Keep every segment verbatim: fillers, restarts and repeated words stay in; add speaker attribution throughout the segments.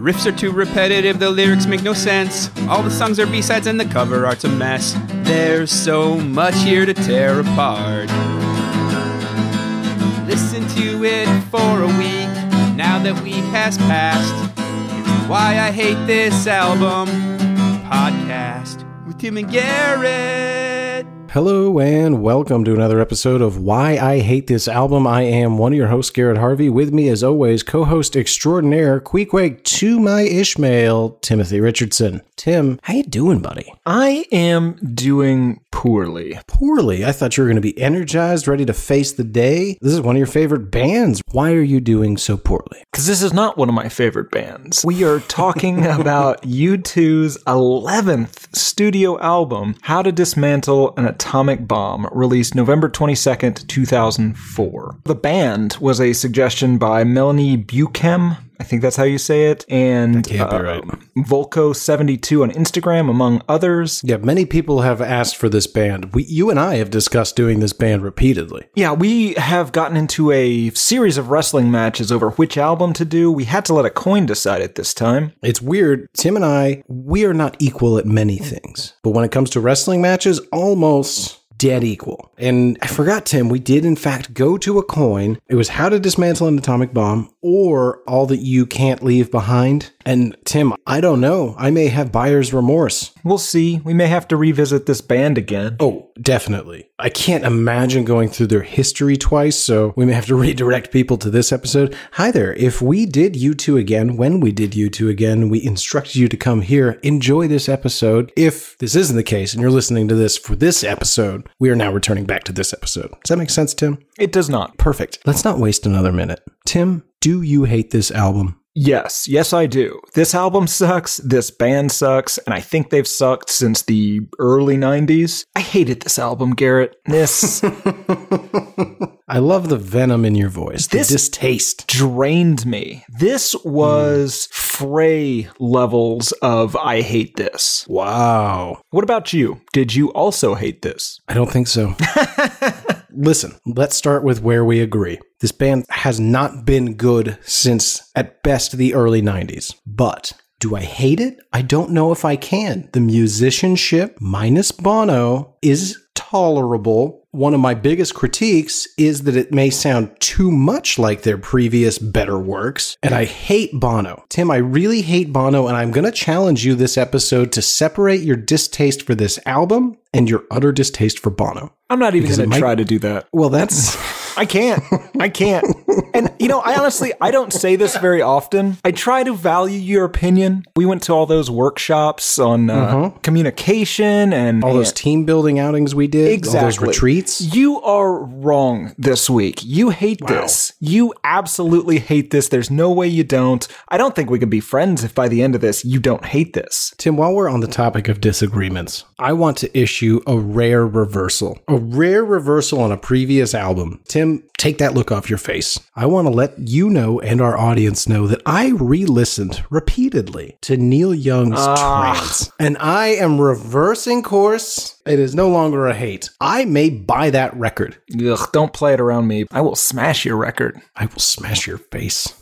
Speaker 1: riffs are too repetitive, the lyrics make no sense. All the songs are B-sides and the cover art's a mess. There's so much here to tear apart. Listen to it for a week, now that week has passed. It's Why I Hate This Album podcast with Tim and Garrett.
Speaker 2: Hello and welcome to another episode of Why I Hate This Album. I am one of your hosts, Garrett Harvey. With me, as always, co-host extraordinaire, Queequeg to my Ishmael, Timothy Richardson. Tim, how you doing, buddy?
Speaker 3: I am doing poorly.
Speaker 2: Poorly? I thought you were going to be energized, ready to face the day. This is one of your favorite bands. Why are you doing so poorly?
Speaker 3: Because this is not one of my favorite bands. We are talking about U two's eleventh studio album, How to Dismantle an Atomic Bomb, released November twenty-second, two thousand four. The band was a suggestion by Melanie Buchem, I think that's how you say it, and
Speaker 2: that can't be
Speaker 3: uh,
Speaker 2: right.
Speaker 3: Volko seventy-two on Instagram, among others.
Speaker 2: Yeah, many people have asked for this band. We, you and I have discussed doing this band repeatedly.
Speaker 3: Yeah, we have gotten into a series of wrestling matches over which album to do. We had to let a coin decide it this time.
Speaker 2: It's weird. Tim and I, we are not equal at many things. But when it comes to wrestling matches, almost dead equal. And I forgot, Tim, we did in fact go to a coin. It was How to Dismantle an Atomic Bomb or All That You Can't Leave Behind. And Tim, I don't know. I may have buyer's remorse.
Speaker 3: We'll see. We may have to revisit this band again.
Speaker 2: Oh, definitely. I can't imagine going through their history twice, so we may have to redirect people to this episode. Hi there. If we did U two again, when we did U two again, we instructed you to come here, enjoy this episode. If this isn't the case and you're listening to this for this episode, we are now returning back to this episode. Does that make sense, Tim?
Speaker 3: It does not.
Speaker 2: Perfect. Let's not waste another minute. Tim, do you hate this album?
Speaker 3: Yes, yes I do. This album sucks, this band sucks, and I think they've sucked since the early nineties. I hated this album, Garrett. This...
Speaker 2: I love the venom in your voice, the
Speaker 3: this
Speaker 2: distaste.
Speaker 3: Drained me. This was mm. Fray levels of I hate this.
Speaker 2: Wow.
Speaker 3: What about you? Did you also hate this?
Speaker 2: I don't think so. Listen, let's start with where we agree. This band has not been good since, at best, the early nineties. But do I hate it? I don't know if I can. The musicianship, minus Bono, is tolerable. One of my biggest critiques is that it may sound too much like their previous better works, and I hate Bono. Tim, I really hate Bono, and I'm going to challenge you this episode to separate your distaste for this album and your utter distaste for Bono.
Speaker 3: I'm not even going to try to do that.
Speaker 2: Well, that's...
Speaker 3: I can't. I can't. And, you know, I honestly, I don't say this very often. I try to value your opinion. We went to all those workshops on uh, mm-hmm. communication and...
Speaker 2: all those
Speaker 3: and,
Speaker 2: team building outings we did.
Speaker 3: Exactly.
Speaker 2: All those retreats.
Speaker 3: You are wrong this week. You hate wow. this. You absolutely hate this. There's no way you don't. I don't think we can be friends if by the end of this, you don't hate this.
Speaker 2: Tim, while we're on the topic of disagreements, I want to issue a rare reversal. A rare reversal on a previous album. Tim, take that look off your face. I want to let you know and our audience know that I re-listened repeatedly to Neil Young's uh. Trance, and I am reversing course. It is no longer a hate. I may buy that record.
Speaker 3: Ugh, don't play it around me. I will smash your record.
Speaker 2: I will smash your face.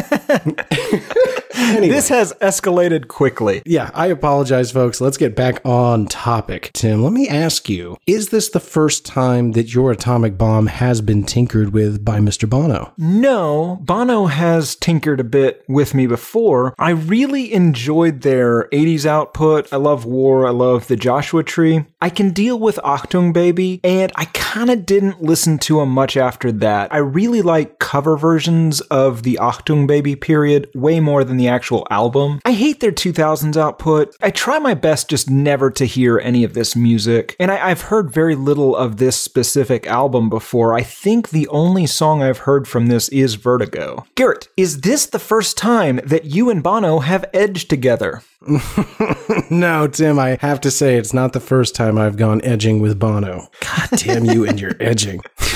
Speaker 3: Anyway. This has escalated quickly.
Speaker 2: Yeah, I apologize, folks. Let's get back on topic. Tim, let me ask you, is this the first time that your atomic bomb has been tinkered with by Mister Bono?
Speaker 3: No, Bono has tinkered a bit with me before. I really enjoyed their eighties output. I love War. I love the Joshua Tree. I can deal with Achtung Baby, and I kind of didn't listen to him much after that. I really like cover versions of the Achtung Baby period way more than the actual album. I hate their two thousands output. I try my best just never to hear any of this music, and I, I've heard very little of this specific album before. I think the only song I've heard from this is Vertigo. Garrett, is this the first time that you and Bono have edged together?
Speaker 2: No, Tim, I have to say it's not the first time I've gone edging with Bono. God damn you and your edging.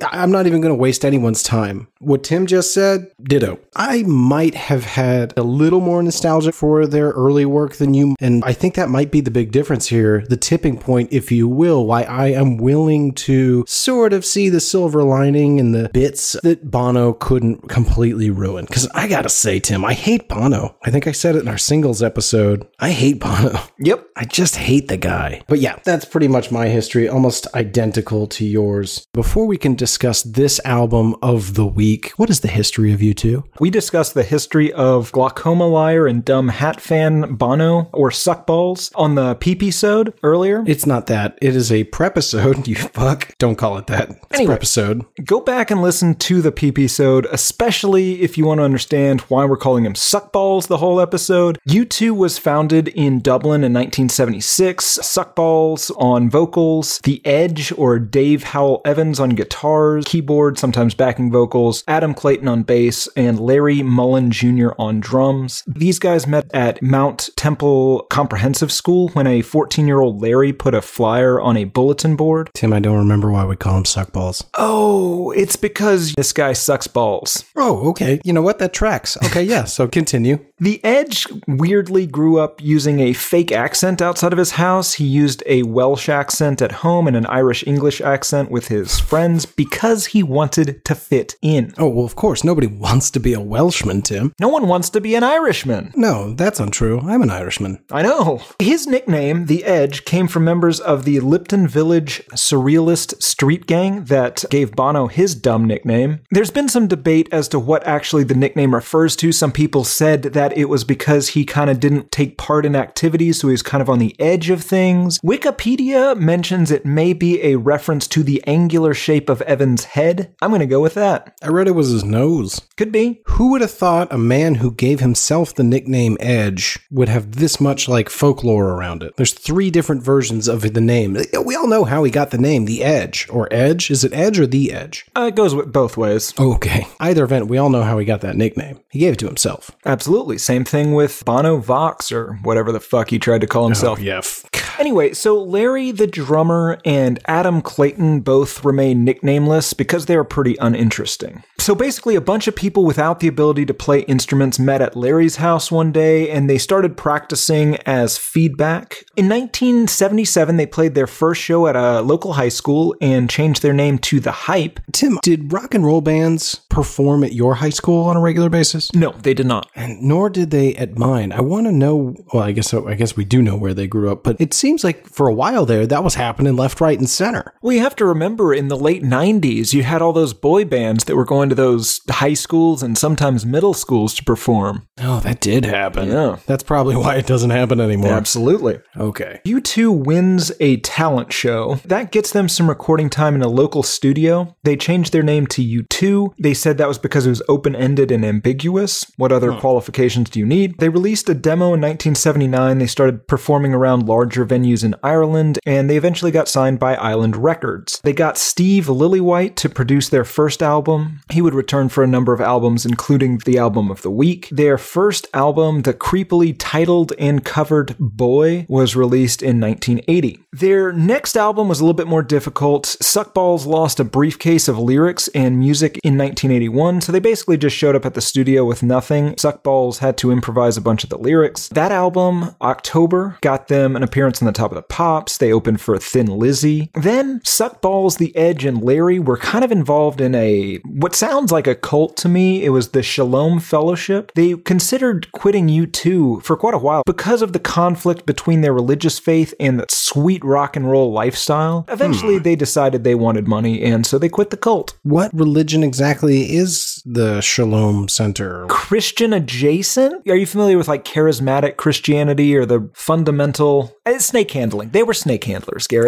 Speaker 2: I'm not even going to waste anyone's time. What Tim just said, ditto. I might have had a little more nostalgia for their early work than you, and I think that might be the big difference here, the tipping point, if you will, why I am willing to sort of see the silver lining in the bits that Bono couldn't completely ruin. Because I gotta say, Tim, I hate Bono. I think I said it in our singles episode. I hate Bono.
Speaker 3: Yep.
Speaker 2: I just hate the guy. But yeah, that's pretty much my history, almost identical to yours. Before we can discuss this album of the week, what is the history of you two?
Speaker 3: We discussed the history of glaucoma liar and dumb hat fan Bono, or Suckballs, on the P-P-sode earlier.
Speaker 2: It's not that. It is a prepisode, you fuck. Don't call it that. It's
Speaker 3: anyway,
Speaker 2: prepisode.
Speaker 3: Go back and listen to the P-P-sode, especially if you want to understand why we're calling him Suckballs the whole episode. U two was founded in Dublin in nineteen seventy-six. Suckballs on vocals, The Edge, or Dave Howell Evans on guitars, keyboard, sometimes backing vocals, Adam Clayton on bass, and Larry Mullen Junior on drums. These guys met at Mount Temple Comprehensive School when a fourteen-year-old Larry put a flyer on a bulletin board.
Speaker 2: Tim, I don't remember why we call him Suckballs.
Speaker 3: Oh, it's because this guy sucks balls.
Speaker 2: Oh, okay. You know what? That tracks. Okay, yeah, so continue.
Speaker 3: The Edge weirdly grew up using a fake accent outside of his house. He used a Welsh accent at home and an Irish English accent with his friends because he wanted to fit in.
Speaker 2: Oh, well, of course, nobody wants to be a Welshman, Tim.
Speaker 3: No one wants to be an Irishman.
Speaker 2: No, that's untrue. I'm an Irishman.
Speaker 3: I know. His nickname, The Edge, came from members of the Lipton Village Surrealist street gang that gave Bono his dumb nickname. There's been some debate as to what actually the nickname refers to. Some people said that it was because he kind of didn't take part in activities, so he was kind of on the edge of things. Wikipedia mentions it may be a reference to the angular shape of Evan's head. I'm going to go with that.
Speaker 2: I read it was his nose.
Speaker 3: Could be.
Speaker 2: Who would have thought a man who gave himself the nickname Edge would have this much, like, folklore around it? There's three different versions of the name. We all know how he got the name, The Edge. Or Edge? Is it Edge or The Edge?
Speaker 3: Uh, it goes with both ways.
Speaker 2: Okay. Either event, we all know how he got that nickname. He gave it to himself.
Speaker 3: Absolutely. Same thing with Bono Vox, or whatever the fuck he tried to call himself.
Speaker 2: Oh, yeah.
Speaker 3: Anyway, so Larry the drummer and Adam Clayton both remain nicknameless because they are pretty uninteresting. So basically, a bunch of people without the ability to play instruments met at Larry's house one day, and they started practicing as feedback. In nineteen seventy-seven, they played their first show at a local high school and changed their name to The Hype.
Speaker 2: Tim, did rock and roll bands perform at your high school on a regular basis?
Speaker 3: No, they did not.
Speaker 2: And nor did they at mine. I want to know, well, I guess I guess we do know where they grew up, but it seems like for a while there, that was happening left, right, and center.
Speaker 3: Well, you have to remember, in the late nineties, you had all those boy bands that were going to those high schools and sometimes middle schools to perform.
Speaker 2: Oh, that did happen.
Speaker 3: Yeah.
Speaker 2: That's probably why it doesn't happen anymore.
Speaker 3: Absolutely.
Speaker 2: Okay.
Speaker 3: U two wins a talent show. That gets them some recording time in a local studio. They changed their name to U two. They said that was because it was open-ended and ambiguous. What other huh. qualifications do you need? They released a demo in nineteen seventy-nine. They started performing around larger venues in Ireland, and they eventually got signed by Island Records. They got Steve Lillywhite to produce their first album. He would return for a number of albums, including the album of the week. Their first album, the creepily titled and covered Boy, was released in nineteen eighty. Their next album was a little bit more difficult. Suckballs lost a briefcase of lyrics and music in nineteen eighty-one, so they basically just showed up at the studio with nothing. Suckballs had to improvise a bunch of the lyrics. That album, October, got them an appearance on the Top of the Pops. They opened for Thin Lizzy. Then Suckballs, The Edge, and Larry were kind of involved in a, what sounds like a cult to me. It was the Shalom Fellowship. They considered quitting U two for quite a while because of the conflict between their religious faith and the sweet rock and roll lifestyle. Eventually, hmm. they decided they wanted money, and so they quit the cult.
Speaker 2: What religion exactly is the Shalom Center?
Speaker 3: Christian adjacent? Are you familiar with like charismatic Christianity or the fundamental... It's snake handling. They were snake handlers, Gary.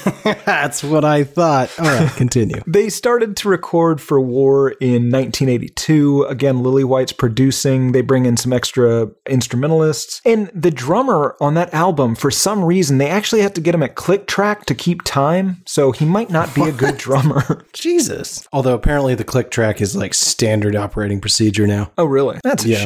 Speaker 2: That's what I thought. All right, continue.
Speaker 3: They started to record for War in nineteen eighty-two. Again, Lillywhite's producing. They bring in some extra instrumentalists. And the drummer on that album, for some reason, they actually had to get him a click track to keep time. So he might not be what? a good drummer.
Speaker 2: Jesus. Although apparently the click track is like standard operating procedure now.
Speaker 3: Oh, really? That's a
Speaker 2: yeah.
Speaker 3: shame.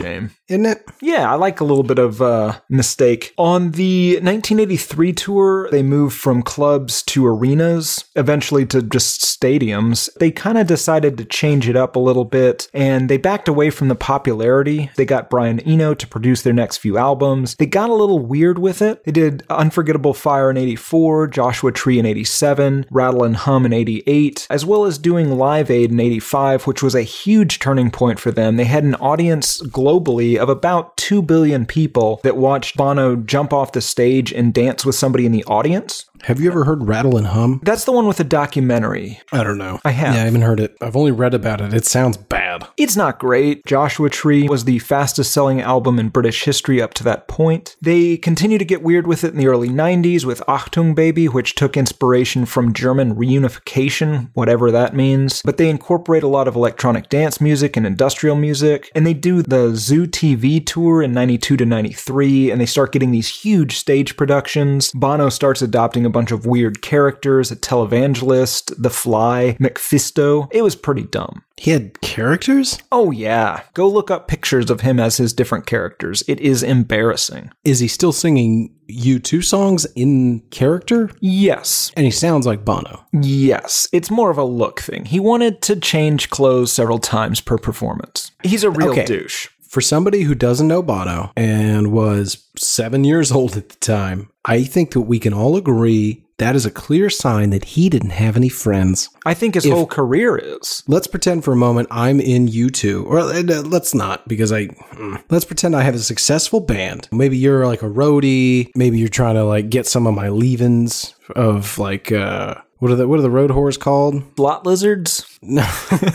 Speaker 2: isn't it?
Speaker 3: Yeah, I like a little bit of uh, mistake. On the nineteen eighty-three tour, they moved from clubs to arenas, eventually to just stadiums. They kind of decided to change it up a little bit, and they backed away from the popularity. They got Brian Eno to produce their next few albums. They got a little weird with it. They did Unforgettable Fire in eighty-four, Joshua Tree in eighty-seven, Rattle and Hum in eighty-eight, as well as doing Live Aid in eighty-five, which was a huge turning point for them. They had an audience globally of about two billion people that watched Bono jump off the stage and dance with somebody in the audience.
Speaker 2: Have you ever heard Rattle and Hum?
Speaker 3: That's the one with the documentary.
Speaker 2: I don't know.
Speaker 3: I have.
Speaker 2: Yeah, I haven't heard it. I've only read about it. It sounds bad.
Speaker 3: It's not great. Joshua Tree was the fastest selling album in British history up to that point. They continued to get weird with it in the early nineties with Achtung Baby, which took inspiration from German reunification, whatever that means. But they incorporate a lot of electronic dance music and industrial music. And they do the Zoo T V tour in ninety-two to ninety-three, and they start getting these huge stage productions. Bono starts adopting a bunch of weird characters, a televangelist, The Fly, Mephisto. It was pretty dumb.
Speaker 2: He had characters?
Speaker 3: Oh yeah. Go look up pictures of him as his different characters. It is embarrassing.
Speaker 2: Is he still singing U two songs in character?
Speaker 3: Yes.
Speaker 2: And he sounds like Bono.
Speaker 3: Yes. It's more of a look thing. He wanted to change clothes several times per performance. He's a real
Speaker 2: Okay.
Speaker 3: douche.
Speaker 2: For somebody who doesn't know Bono and was seven years old at the time, I think that we can all agree that is a clear sign that he didn't have any friends.
Speaker 3: I think his
Speaker 2: If-
Speaker 3: whole career is.
Speaker 2: Let's pretend for a moment I'm in U two, or uh, let's not, because I, mm. let's pretend I have a successful band. Maybe you're like a roadie. Maybe you're trying to like get some of my leave-ins of like, uh, what are the, what are the road whores called?
Speaker 3: Blot lizards?
Speaker 2: No.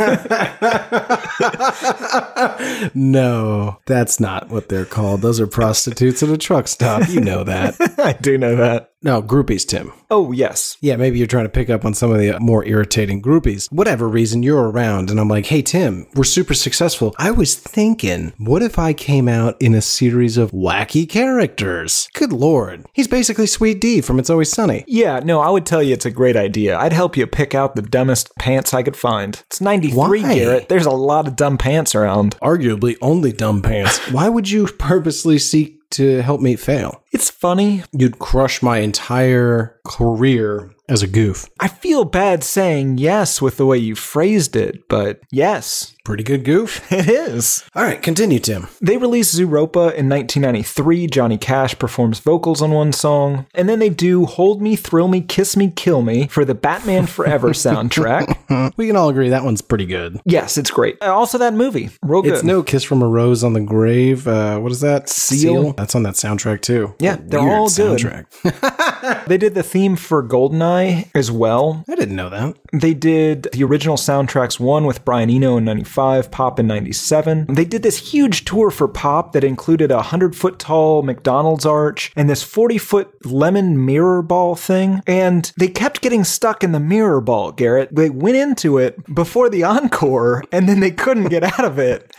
Speaker 2: No, that's not what they're called. Those are prostitutes at a truck stop. You know that.
Speaker 3: I do know that.
Speaker 2: No, groupies, Tim.
Speaker 3: Oh, yes.
Speaker 2: Yeah, maybe you're trying to pick up on some of the more irritating groupies. Whatever reason you're around, and I'm like, hey, Tim, we're super successful. I was thinking, what if I came out in a series of wacky characters? Good Lord. He's basically Sweet D from It's Always Sunny.
Speaker 3: Yeah, no, I would tell you it's a great idea. I'd help you pick out the dumbest pants I could find. It's ninety-three,
Speaker 2: Why?
Speaker 3: Garrett. There's a lot of dumb pants around.
Speaker 2: Arguably only dumb pants. Why would you purposely seek to help me fail?
Speaker 3: It's funny.
Speaker 2: You'd crush my entire career as a goof.
Speaker 3: I feel bad saying yes with the way you phrased it, but yes.
Speaker 2: Pretty good goof.
Speaker 3: It is.
Speaker 2: All right, continue, Tim.
Speaker 3: They released Zooropa in nineteen ninety-three. Johnny Cash performs vocals on one song. And then they do Hold Me, Thrill Me, Kiss Me, Kill Me for the Batman Forever soundtrack.
Speaker 2: We can all agree that one's pretty good.
Speaker 3: Yes, it's great. Uh, Also that movie. Real good.
Speaker 2: It's no Kiss from a Rose on the Grave. Uh, what is that?
Speaker 3: Seal?
Speaker 2: That's on that soundtrack, too.
Speaker 3: Yeah,
Speaker 2: A
Speaker 3: they're
Speaker 2: weird
Speaker 3: all good.
Speaker 2: soundtrack.
Speaker 3: They did the theme for Goldeneye as well.
Speaker 2: I didn't know that.
Speaker 3: They did the original soundtracks, one with Brian Eno in ninety-five, Pop in ninety-seven. They did this huge tour for Pop that included a hundred-foot tall McDonald's arch and this forty-foot lemon mirror ball thing. And they kept getting stuck in the mirror ball, Garrett. They went into it before the encore, and then they couldn't get out of it.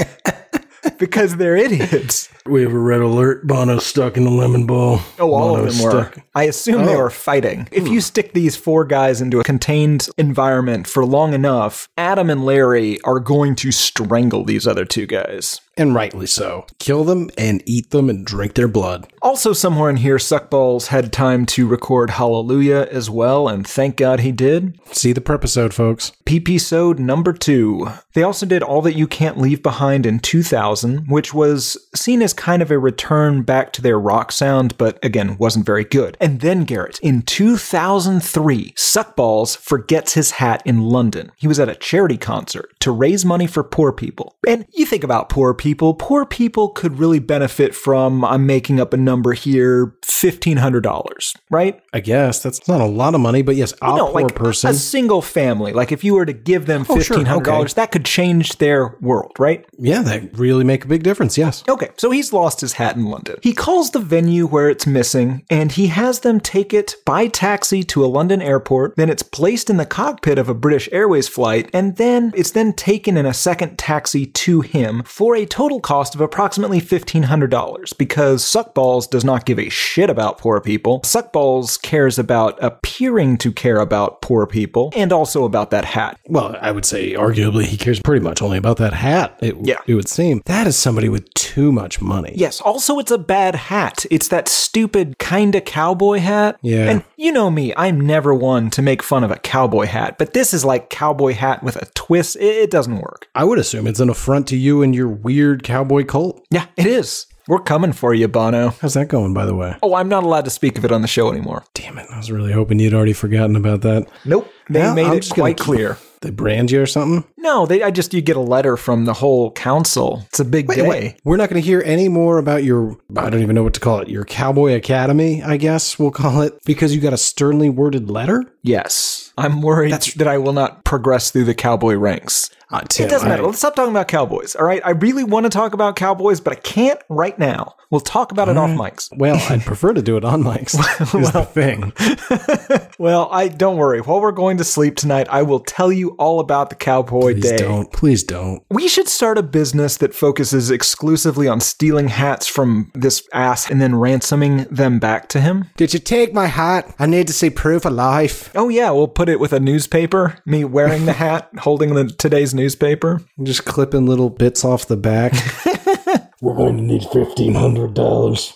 Speaker 3: Because they're idiots.
Speaker 2: We have a red alert. Bono stuck in the lemon ball.
Speaker 3: Oh, all
Speaker 2: Bono
Speaker 3: of them were.
Speaker 2: stuck.
Speaker 3: I assume they
Speaker 2: Oh.
Speaker 3: were fighting. If you stick these four guys into a contained environment for long enough, Adam and Larry are going to strangle these other two guys.
Speaker 2: And rightly so. Kill them and eat them and drink their blood.
Speaker 3: Also, somewhere in here, Suckballs had time to record Hallelujah as well, and thank God he did.
Speaker 2: See the prepisode, folks.
Speaker 3: P P-sode number two. They also did All That You Can't Leave Behind in two thousand, which was seen as kind of a return back to their rock sound, but again, wasn't very good. And then, Garrett, in two thousand three, Suckballs forgets his hat in London. He was at a charity concert to raise money for poor people. And you think about poor people, poor people could really benefit from, I'm making up a number here, fifteen hundred dollars, right?
Speaker 2: I guess that's not a lot of money, but yes, a
Speaker 3: No,
Speaker 2: poor
Speaker 3: like
Speaker 2: person.
Speaker 3: a single family. Like if you were to give them
Speaker 2: Oh, sure,
Speaker 3: fifteen hundred dollars,
Speaker 2: okay.
Speaker 3: that could change their world, right?
Speaker 2: Yeah, that really make a big difference, yes.
Speaker 3: Okay, so he's lost his hat in London. He calls the venue where it's missing, and he has them take it by taxi to a London airport. Then it's placed in the cockpit of a British Airways flight, and then it's then taken in a second taxi to him for a total total cost of approximately fifteen hundred dollars, because Suckballs does not give a shit about poor people. Suckballs cares about appearing to care about poor people, and also about that hat.
Speaker 2: Well, I would say arguably he cares pretty much only about that hat. It,
Speaker 3: Yeah.
Speaker 2: it would seem. That is somebody with too much money.
Speaker 3: Yes, also it's a bad hat. It's that stupid kinda cowboy hat.
Speaker 2: Yeah.
Speaker 3: And you know me, I'm never one to make fun of a cowboy hat, but this is like cowboy hat with a twist. It, it doesn't work.
Speaker 2: I would assume it's an affront to you and your weird cowboy cult.
Speaker 3: Yeah, it is. We're coming for you, Bono.
Speaker 2: How's that going, by the way?
Speaker 3: Oh, I'm not allowed to speak of it on the show anymore.
Speaker 2: Damn it. I was really hoping you'd already forgotten about that.
Speaker 3: Nope. They
Speaker 2: Well,
Speaker 3: made
Speaker 2: I'm
Speaker 3: it
Speaker 2: just gonna
Speaker 3: quite clear.
Speaker 2: They brand you or something?
Speaker 3: No, they. I just, you get a letter from the whole council. It's a big
Speaker 2: Wait,
Speaker 3: day.
Speaker 2: wait. We're not going to hear any more about your, I don't even know what to call it, your Cowboy Academy, I guess we'll call it, because you got a sternly worded letter?
Speaker 3: Yes. I'm worried that I will not progress through the cowboy ranks.
Speaker 2: Uh, Tim,
Speaker 3: It doesn't matter.
Speaker 2: I-
Speaker 3: Let's stop talking about cowboys, all right? I really want to talk about cowboys, but I can't right now. We'll talk about it off mics.
Speaker 2: Well, I'd prefer to do it on mics, is the thing.
Speaker 3: Well, I don't worry. While we're going to sleep tonight, I will tell you all about the Cowboy
Speaker 2: Please
Speaker 3: Day.
Speaker 2: don't. Please don't.
Speaker 3: We should start a business that focuses exclusively on stealing hats from this ass and then ransoming them back to him.
Speaker 2: Did you take my hat? I need to see proof of life.
Speaker 3: Oh yeah, we'll put it with a newspaper. Me wearing the hat, holding the today's newspaper.
Speaker 2: Just clipping little bits off the back. We're going to need fifteen hundred dollars.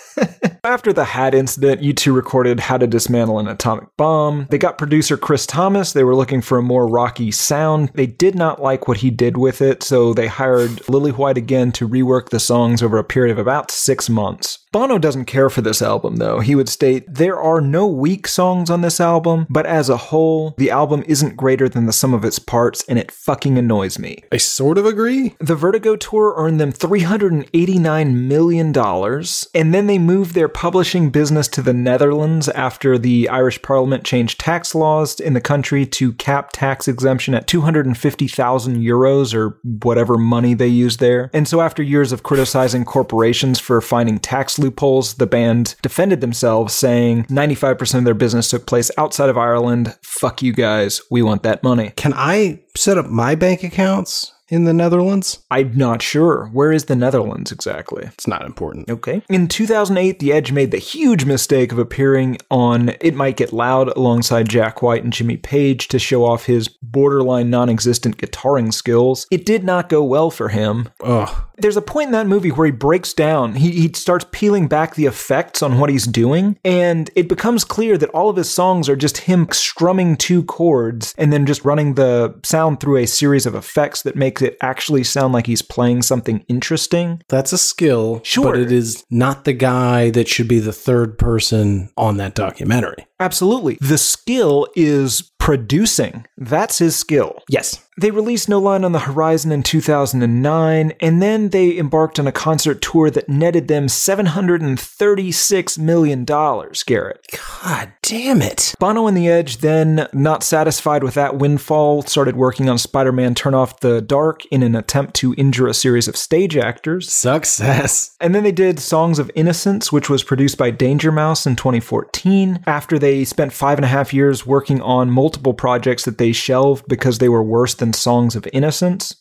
Speaker 3: After the hat incident, you two recorded How to Dismantle an Atomic Bomb. They got producer Chris Thomas. They were looking for a more rocky sound. They did not like what he did with it, so they hired Lily White again to rework the songs over a period of about six months. Bono doesn't care for this album, though. He would state, there are no weak songs on this album, but as a whole, the album isn't greater than the sum of its parts, and it fucking annoys me.
Speaker 2: I sort of agree.
Speaker 3: The Vertigo tour earned them three hundred eighty-nine million dollars, and then they moved their publishing business to the Netherlands after the Irish Parliament changed tax laws in the country to cap tax exemption at two hundred fifty thousand euros or whatever money they use there. And so after years of criticizing corporations for finding tax loopholes, the band defended themselves, saying ninety-five percent of their business took place outside of Ireland. Fuck you guys. We want that money.
Speaker 2: Can I set up my bank accounts in the Netherlands?
Speaker 3: I'm not sure. Where is the Netherlands exactly?
Speaker 2: It's not important.
Speaker 3: Okay. In two thousand eight, The Edge made the huge mistake of appearing on It Might Get Loud alongside Jack White and Jimmy Page to show off his borderline non-existent guitaring skills. It did not go well for him.
Speaker 2: Ugh.
Speaker 3: There's a point in that movie where he breaks down. He, he starts peeling back the effects on what he's doing, and it becomes clear that all of his songs are just him strumming two chords and then just running the sound through a series of effects that makes it actually sound like he's playing something interesting.
Speaker 2: That's a skill,
Speaker 3: Sure.
Speaker 2: but it is not the guy that should be the third person on that documentary.
Speaker 3: Absolutely. The skill is producing. That's his skill.
Speaker 2: Yes.
Speaker 3: They released No Line on the Horizon in two thousand nine, and then they embarked on a concert tour that netted them seven hundred thirty-six million dollars, Garrett.
Speaker 2: God damn it.
Speaker 3: Bono and The Edge then, not satisfied with that windfall, started working on Spider-Man Turn Off the Dark in an attempt to injure a series of stage actors.
Speaker 2: Success.
Speaker 3: And then they did Songs of Innocence, which was produced by Danger Mouse in twenty fourteen, after they spent five and a half years working on multiple projects that they shelved because they were worse than Songs of Innocence.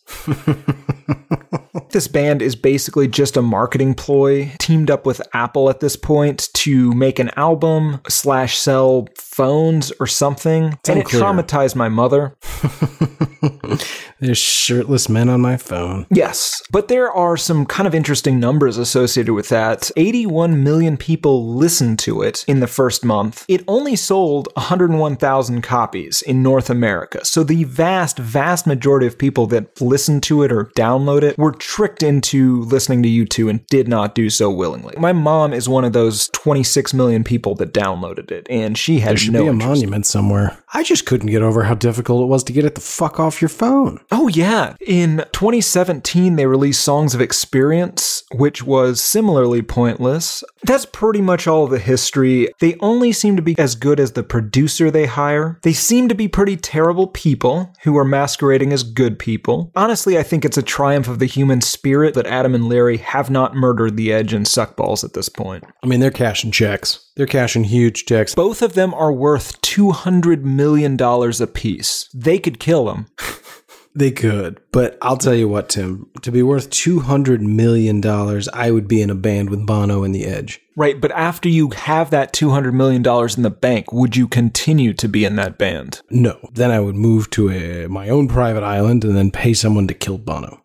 Speaker 3: This band is basically just a marketing ploy, teamed up with Apple at this point to make an album slash sell phones or something.
Speaker 2: It's
Speaker 3: and
Speaker 2: unclear.
Speaker 3: it traumatized my mother.
Speaker 2: There's shirtless men on my phone.
Speaker 3: Yes, but there are some kind of interesting numbers associated with that. eighty-one million people listened to it in the first month. It only sold one hundred one thousand copies in North America. So the vast, vast majority of people that listened to it or download it were tricked into listening to U two and did not do so willingly. My mom is one of those twenty-six million people that downloaded it, and she had
Speaker 2: There should
Speaker 3: no
Speaker 2: be a
Speaker 3: interest.
Speaker 2: monument somewhere. I just couldn't get over how difficult it was to get it the fuck off your phone.
Speaker 3: Oh, yeah. In twenty seventeen, they released Songs of Experience, which was similarly pointless. That's pretty much all of the history. They only seem to be as good as the producer they hire. They seem to be pretty terrible people who are masquerading as good people. Honestly, I think it's a triumph of the human spirit that Adam and Larry have not murdered The Edge and Suckballs at this point.
Speaker 2: I mean, they're cashing checks. They're cashing huge checks.
Speaker 3: Both of them are worth two hundred million dollars apiece. They could kill them.
Speaker 2: They could. But I'll tell you what, Tim, to be worth two hundred million dollars, I would be in a band with Bono and The Edge.
Speaker 3: Right, but after you have that two hundred million dollars in the bank, would you continue to be in that band?
Speaker 2: No. Then I would move to a, my own private island and then pay someone to kill Bono.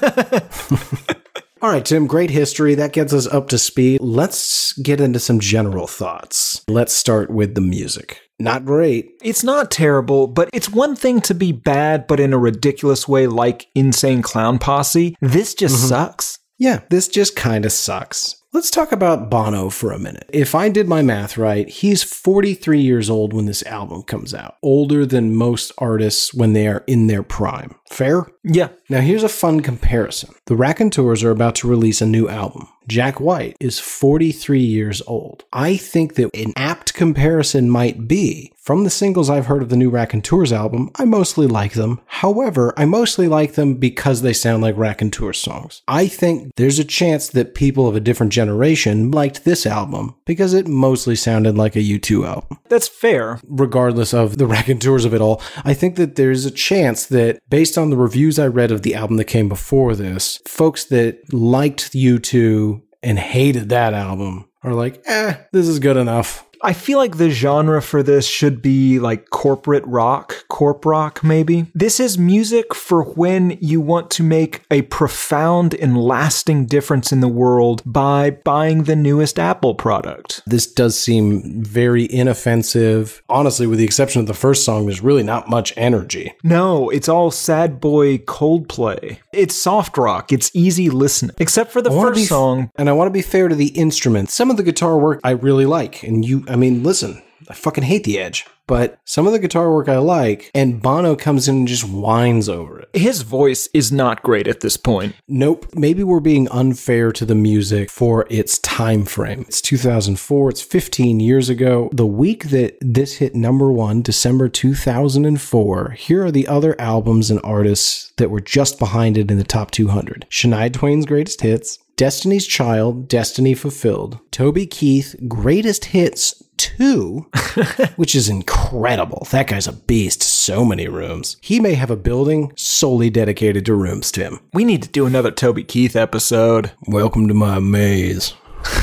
Speaker 2: All right, Tim, great history. That gets us up to speed. Let's get into some general thoughts. Let's start with the music. Not great.
Speaker 3: It's not terrible, but it's one thing to be bad, but in a ridiculous way like Insane Clown Posse. This just mm-hmm. sucks.
Speaker 2: Yeah, this just kind of sucks. Let's talk about Bono for a minute. If I did my math right, he's forty-three years old when this album comes out. Older than most artists when they are in their prime. Fair?
Speaker 3: Yeah.
Speaker 2: Now here's a fun comparison. The Raconteurs are about to release a new album. Jack White is forty-three years old. I think that an apt comparison might be, from the singles I've heard of the new Raconteurs album, I mostly like them. However, I mostly like them because they sound like Raconteurs songs. I think there's a chance that people of a different generation liked this album because it mostly sounded like a U two album.
Speaker 3: That's fair.
Speaker 2: Regardless of the Raconteurs of it all, I think that there's a chance that, based on the reviews I read of the album that came before this, folks that liked U two and hated that album are like, eh, this is good enough.
Speaker 3: I feel like the genre for this should be like corporate rock, corp rock maybe. This is music for when you want to make a profound and lasting difference in the world by buying the newest Apple product.
Speaker 2: This does seem very inoffensive. Honestly, with the exception of the first song, there's really not much energy.
Speaker 3: No, it's all sad boy Coldplay. It's soft rock. It's easy listening. Except for the first
Speaker 2: be,
Speaker 3: song.
Speaker 2: And I want to be fair to the instruments. Some of the guitar work I really like. And you, I mean, listen, I fucking hate The Edge. But some of the guitar work I like, and Bono comes in and just whines over it.
Speaker 3: His voice is not great at this point.
Speaker 2: Nope. Maybe we're being unfair to the music for its time frame. It's two thousand four. It's fifteen years ago. The week that this hit number one, December two thousand four, here are the other albums and artists that were just behind it in the top two hundred. Shania Twain's Greatest Hits, Destiny's Child, Destiny Fulfilled, Toby Keith, Greatest Hits two, which is incredible. That guy's a beast. So many rooms. He may have a building solely dedicated to rooms, Tim.
Speaker 3: We need to do another Toby Keith episode.
Speaker 2: Welcome to my maze.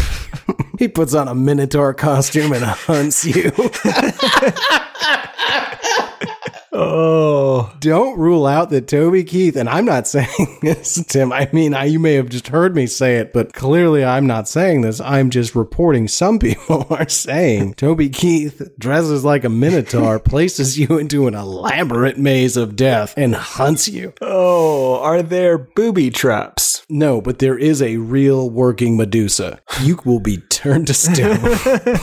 Speaker 2: He puts on a Minotaur costume and hunts you. Oh, don't rule out that Toby Keith, and I'm not saying this, Tim. I mean, I, you may have just heard me say it, but clearly I'm not saying this. I'm just reporting some people are saying Toby Keith dresses like a Minotaur, places you into an elaborate maze of death, and hunts you.
Speaker 3: Oh, are there booby traps?
Speaker 2: No, but there is a real working Medusa. You will be turned to stone.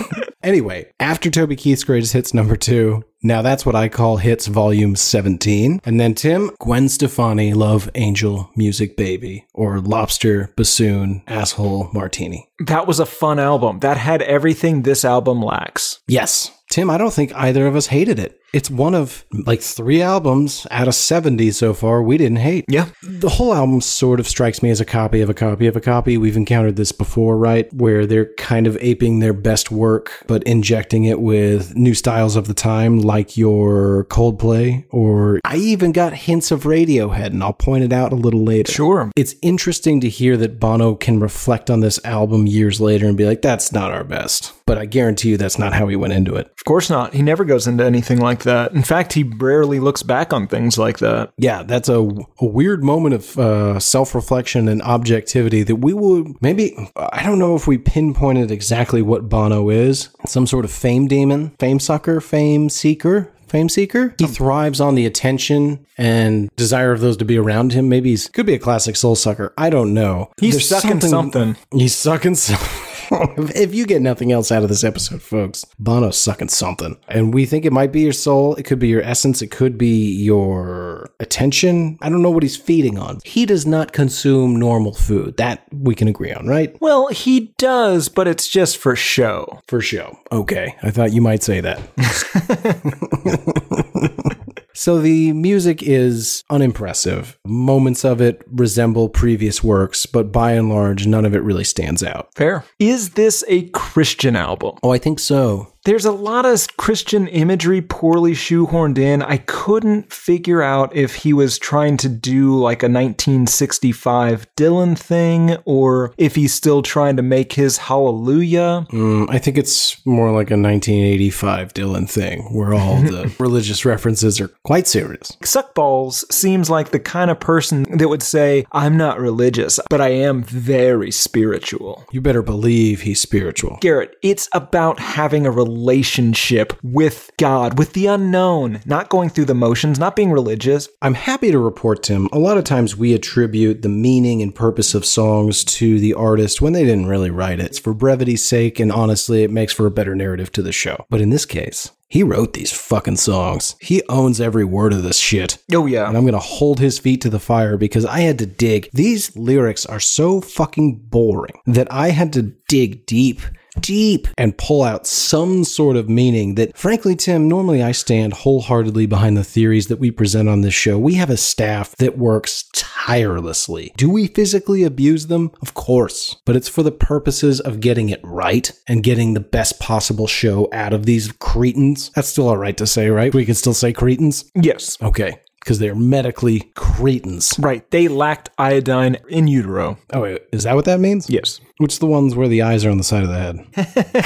Speaker 2: Anyway, after Toby Keith's Greatest Hits number two, now that's what I call Hits Volume seventeen. And then, Tim, Gwen Stefani, Love, Angel, Music, Baby, or Lobster, Bassoon, Asshole, Martini.
Speaker 3: That was a fun album. That had everything this album lacks.
Speaker 2: Yes. Tim, I don't think either of us hated it. It's one of like three albums out of seventy so far we didn't hate.
Speaker 3: Yeah.
Speaker 2: The whole album sort of strikes me as a copy of a copy of a copy. We've encountered this before, right? Where they're kind of aping their best work, but injecting it with new styles of the time, like your Coldplay, or I even got hints of Radiohead, and I'll point it out a little later.
Speaker 3: Sure.
Speaker 2: It's interesting to hear that Bono can reflect on this album years later and be like, that's not our best. But I guarantee you that's not how he went into it.
Speaker 3: Of course not. He never goes into anything like that. In fact, he rarely looks back on things like that.
Speaker 2: Yeah, that's a, a weird moment of uh, self-reflection and objectivity that we will maybe, I don't know if we pinpointed exactly what Bono is. Some sort of fame demon, fame sucker, fame seeker. Fame seeker. He thrives on the attention and desire of those to be around him. Maybe he's could be a classic soul sucker. I don't know.
Speaker 3: He's
Speaker 2: There's
Speaker 3: sucking something.
Speaker 2: He's sucking something. If you get nothing else out of this episode, folks, Bono's sucking something. And we think it might be your soul. It could be your essence. It could be your attention. I don't know what he's feeding on. He does not consume normal food. That we can agree on, right?
Speaker 3: Well, he does, but it's just for show.
Speaker 2: For show. Okay. I thought you might say that. So the music is unimpressive. Moments of it resemble previous works, but by and large, none of it really stands out.
Speaker 3: Fair. Is this a Christian album?
Speaker 2: Oh, I think so.
Speaker 3: There's a lot of Christian imagery poorly shoehorned in. I couldn't figure out if he was trying to do like a nineteen sixty-five Dylan thing or if he's still trying to make his Hallelujah.
Speaker 2: Mm, I think it's more like a nineteen eighty-five Dylan thing where all the religious references are quite serious.
Speaker 3: Suckballs seems like the kind of person that would say, I'm not religious, but I am very spiritual.
Speaker 2: You better believe he's spiritual.
Speaker 3: Garrett, it's about having a relationship with God, with the unknown, not going through the motions, not being religious.
Speaker 2: I'm happy to report, Tim, a lot of times we attribute the meaning and purpose of songs to the artist when they didn't really write it. It's for brevity's sake, and honestly, it makes for a better narrative to the show. But in this case, he wrote these fucking songs. He owns every word of this shit.
Speaker 3: Oh, yeah.
Speaker 2: And I'm going to hold his feet to the fire because I had to dig. These lyrics are so fucking boring that I had to dig deep, deep, and pull out some sort of meaning that, frankly, Tim, normally I stand wholeheartedly behind the theories that we present on this show. We have a staff that works tirelessly. Do we physically abuse them? Of course. But it's for the purposes of getting it right and getting the best possible show out of these cretins. That's still all right to say, right? We can still say cretins?
Speaker 3: Yes.
Speaker 2: Okay. Because they're medically cretins.
Speaker 3: Right. They lacked iodine in utero.
Speaker 2: Oh, wait. Is that what that means?
Speaker 3: Yes.
Speaker 2: Which are the ones where the eyes are on the side of the head?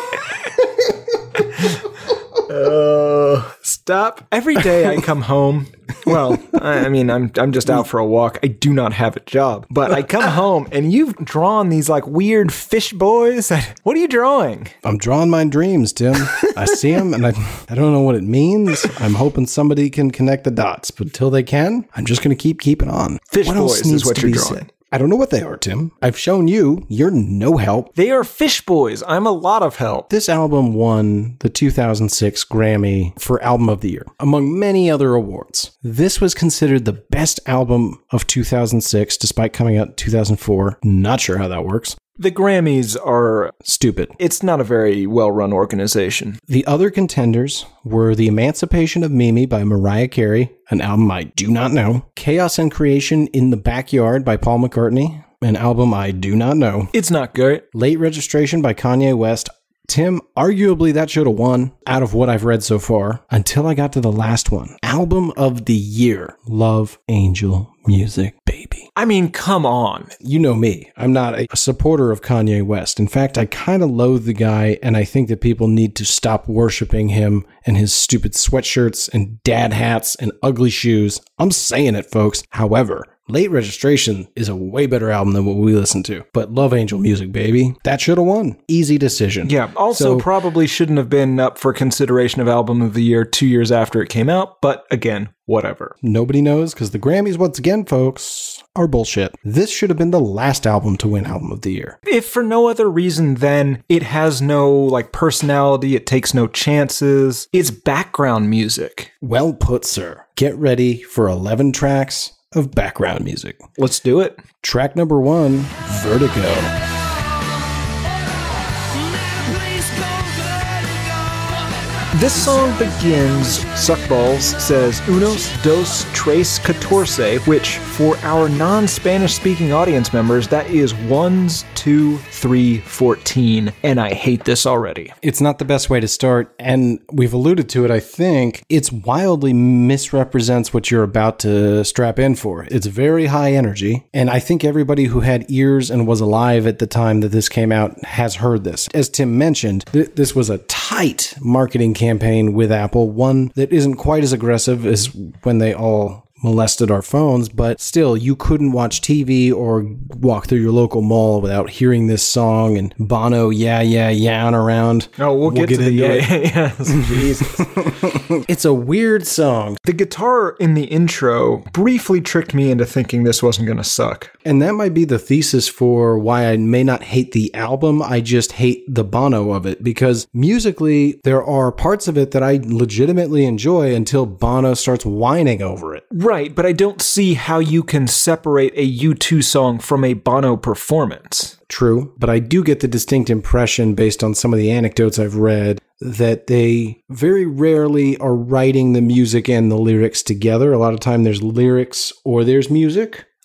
Speaker 3: Uh, stop. Every day I come home. Well, I, I mean, I'm I'm just out for a walk. I do not have a job, but I come home and you've drawn these like weird fish boys. What are you drawing?
Speaker 2: I'm drawing my dreams, Tim. I see them and I I don't know what it means. I'm hoping somebody can connect the dots, but until they can, I'm just going to keep keeping on.
Speaker 3: Fish
Speaker 2: what
Speaker 3: boys is what you're drawing.
Speaker 2: Said? I don't know what they are, Tim. I've shown you. You're no help.
Speaker 3: They are fish boys. I'm a lot of help.
Speaker 2: This album won the two thousand six Grammy for Album of the Year, among many other awards. This was considered the best album of two thousand six, despite coming out in two thousand four. Not sure how that works.
Speaker 3: The Grammys are
Speaker 2: stupid.
Speaker 3: It's not a very well-run organization.
Speaker 2: The other contenders were The Emancipation of Mimi by Mariah Carey, an album I do not know. Chaos and Creation in the Backyard by Paul McCartney, an album I do not know.
Speaker 3: It's not good.
Speaker 2: Late Registration by Kanye West. Tim, arguably that should have won out of what I've read so far, until I got to the last one. Album of the Year. Love Angel Music, baby.
Speaker 3: I mean, come on.
Speaker 2: You know me. I'm not a supporter of Kanye West. In fact, I kind of loathe the guy, and I think that people need to stop worshiping him and his stupid sweatshirts and dad hats and ugly shoes. I'm saying it, folks. However, Late Registration is a way better album than what we listen to. But Love Angel Music, baby, that should have won. Easy decision.
Speaker 3: Yeah, also so, probably shouldn't have been up for consideration of Album of the Year two years after it came out. But again, whatever.
Speaker 2: Nobody knows because the Grammys, once again, folks, are bullshit. This should have been the last album to win Album of the Year.
Speaker 3: If for no other reason than it has no like personality, it takes no chances. It's background music.
Speaker 2: Well put, sir. Get ready for eleven tracks of background music.
Speaker 3: Let's do it.
Speaker 2: Track number one, Vertigo.
Speaker 3: This song begins, Suckballs says, Unos, dos, tres, catorce, which for our non-Spanish speaking audience members, that is ones, two, three, fourteen, and I hate this already.
Speaker 2: It's not the best way to start, and we've alluded to it, I think. It's wildly misrepresents what you're about to strap in for. It's very high energy, and I think everybody who had ears and was alive at the time that this came out has heard this. As Tim mentioned, th- this was a tight marketing campaign with Apple, one that isn't quite as aggressive as when they all molested our phones, but still, you couldn't watch T V or walk through your local mall without hearing this song and Bono, yeah, yeah, yeah, around.
Speaker 3: Oh, we'll, we'll get, get to the yeah, yeah, yeah. Jesus.
Speaker 2: It's a weird song.
Speaker 3: The guitar in the intro briefly tricked me into thinking this wasn't going to suck.
Speaker 2: And that might be the thesis for why I may not hate the album, I just hate the Bono of it, because musically, there are parts of it that I legitimately enjoy until Bono starts whining over it.
Speaker 3: Right, but I don't see how you can separate a U two song from a Bono performance.
Speaker 2: True, but I do get the distinct impression, based on some of the anecdotes I've read, that they very rarely are writing the music and the lyrics together. A lot of time there's lyrics or there's music.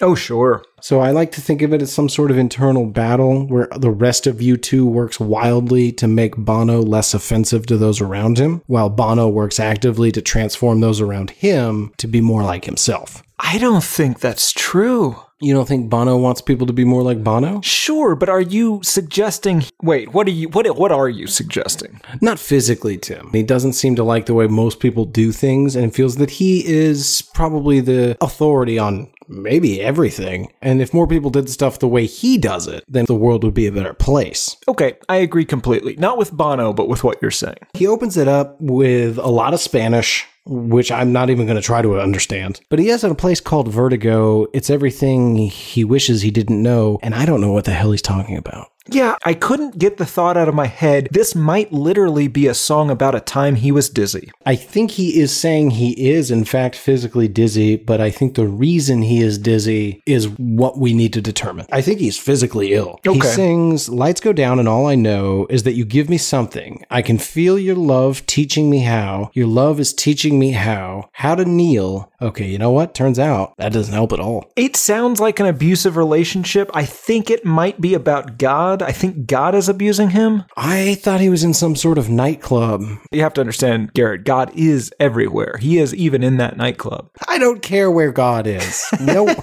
Speaker 3: Oh, sure.
Speaker 2: So I like to think of it as some sort of internal battle where the rest of U two works wildly to make Bono less offensive to those around him, while Bono works actively to transform those around him to be more like himself.
Speaker 3: I don't think that's true.
Speaker 2: You don't think Bono wants people to be more like Bono?
Speaker 3: Sure, but are you suggesting... Wait, what are you what what are you suggesting?
Speaker 2: Not physically, Tim. He doesn't seem to like the way most people do things and feels that he is probably the authority on maybe everything. And if more people did stuff the way he does it, then the world would be a better place.
Speaker 3: Okay, I agree completely. Not with Bono, but with what you're saying.
Speaker 2: He opens it up with a lot of Spanish, which I'm not even going to try to understand. But he has a place called Vertigo. It's everything he wishes he didn't know, and I don't know what the hell he's talking about.
Speaker 3: Yeah, I couldn't get the thought out of my head. This might literally be a song about a time he was dizzy.
Speaker 2: I think he is saying he is, in fact, physically dizzy, but I think the reason he is dizzy is what we need to determine. I think he's physically ill.
Speaker 3: Okay.
Speaker 2: He sings, "Lights go down and all I know is that you give me something. I can feel your love teaching me how. Your love is teaching me how. How to kneel." Okay, you know what? Turns out that doesn't help at all.
Speaker 3: It sounds like an abusive relationship. I think it might be about God. I think God is abusing him.
Speaker 2: I thought he was in some sort of nightclub.
Speaker 3: You have to understand, Garrett, God is everywhere. He is even in that nightclub.
Speaker 2: I don't care where God is. Nope.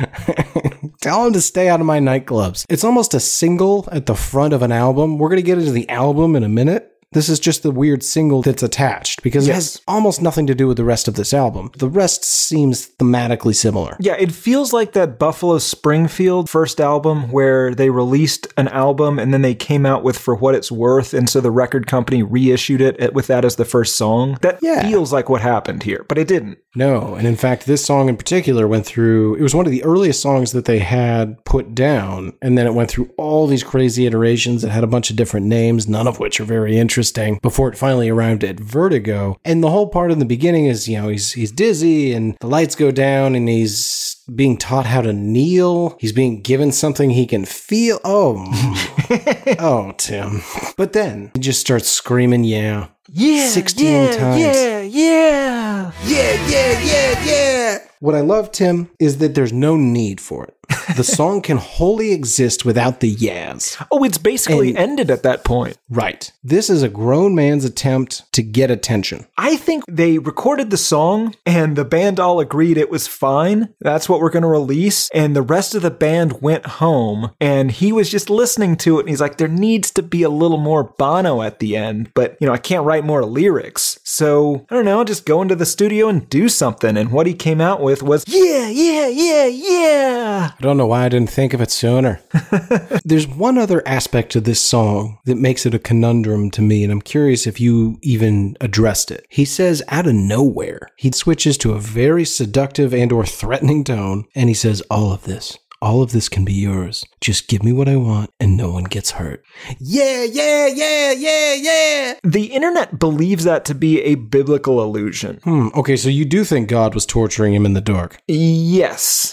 Speaker 2: Tell him to stay out of my nightclubs. It's almost a single at the front of an album. We're going to get into the album in a minute. This is just the weird single that's attached because
Speaker 3: Yes.
Speaker 2: it has almost nothing to do with the rest of this album. The rest seems thematically similar.
Speaker 3: Yeah, it feels like that Buffalo Springfield first album where they released an album and then they came out with For What It's Worth, and so the record company reissued it with that as the first song. That
Speaker 2: Yeah.
Speaker 3: feels like what happened here, but it didn't.
Speaker 2: No, and in fact, this song in particular went through, it was one of the earliest songs that they had put down, and then it went through all these crazy iterations. It had a bunch of different names, none of which are very interesting, before it finally arrived at Vertigo. And the whole part in the beginning is, you know, he's he's dizzy, and the lights go down, and he's being taught how to kneel. He's being given something he can feel. Oh, oh, Tim. But then he just starts screaming, yeah.
Speaker 3: Yeah,
Speaker 2: sixteen
Speaker 3: yeah,
Speaker 2: times.
Speaker 3: yeah, yeah.
Speaker 2: Yeah, yeah, yeah, yeah. What I love, Tim, is that there's no need for it. The song can wholly exist without the yas.
Speaker 3: Oh, it's basically
Speaker 2: And-
Speaker 3: ended at that point.
Speaker 2: Right. This is a grown man's attempt to get attention.
Speaker 3: I think they recorded the song and the band all agreed it was fine. That's what we're going to release. And the rest of the band went home and he was just listening to it. And he's like, there needs to be a little more Bono at the end, but you know, I can't write more lyrics. So I don't know, just go into the studio and do something. And what he came out with was, yeah, yeah, yeah, yeah.
Speaker 2: I don't know why I didn't think of it sooner. There's one other aspect to this song that makes it a conundrum to me, and I'm curious if you even addressed it. He says out of nowhere, he switches to a very seductive and or threatening tone, and he says, all of this, all of this can be yours. Just give me what I want and no one gets hurt. Yeah, yeah, yeah, yeah, yeah.
Speaker 3: The internet believes that to be a biblical allusion.
Speaker 2: Hmm, okay, so you do think God was torturing him in the dark?
Speaker 3: Yes.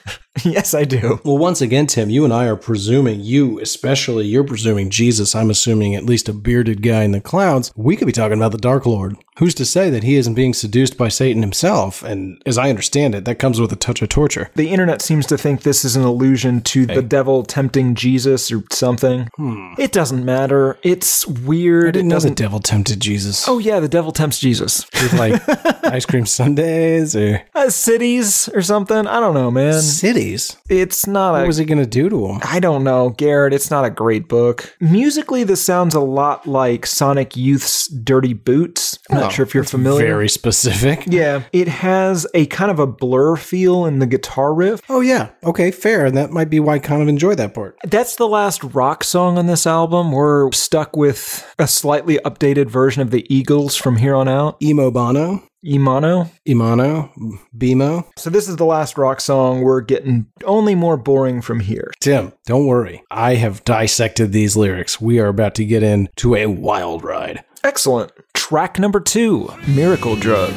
Speaker 3: Yes, I do.
Speaker 2: Well, once again, Tim, you and I are presuming, you especially, you're presuming Jesus, I'm assuming at least a bearded guy in the clouds. We could be talking about the Dark Lord. Who's to say that he isn't being seduced by Satan himself? And as I understand it, that comes with a touch of torture.
Speaker 3: The internet seems to think this is an allusion to
Speaker 2: Hey.
Speaker 3: the devil tempting Jesus or something.
Speaker 2: Hmm.
Speaker 3: It doesn't matter. It's weird.
Speaker 2: I didn't
Speaker 3: it
Speaker 2: know the
Speaker 3: doesn't.
Speaker 2: devil tempted Jesus.
Speaker 3: Oh yeah, the devil tempts Jesus.
Speaker 2: With like ice cream sundaes or
Speaker 3: Uh, cities or something. I don't know, man.
Speaker 2: cities.
Speaker 3: It's not
Speaker 2: What
Speaker 3: a.
Speaker 2: was he going to do to him?
Speaker 3: I don't know, Garrett. It's not a great book. Musically, this sounds a lot like Sonic Youth's Dirty Boots. I'm not
Speaker 2: Oh,
Speaker 3: sure if you're
Speaker 2: that's
Speaker 3: familiar.
Speaker 2: Very specific.
Speaker 3: Yeah, it has a kind of a Blur feel in the guitar riff.
Speaker 2: Oh, yeah. Okay, fair. And that might be why I kind of enjoy that part.
Speaker 3: That's the last rock song on this album. We're stuck with a slightly updated version of the Eagles from here on out.
Speaker 2: Emo Bono,
Speaker 3: Imano.
Speaker 2: Imano, Bimo.
Speaker 3: So this is the last rock song. We're getting only more boring from here.
Speaker 2: Tim, don't worry. I have dissected these lyrics. We are about to get into a wild ride.
Speaker 3: Excellent. Track number two, Miracle Drug.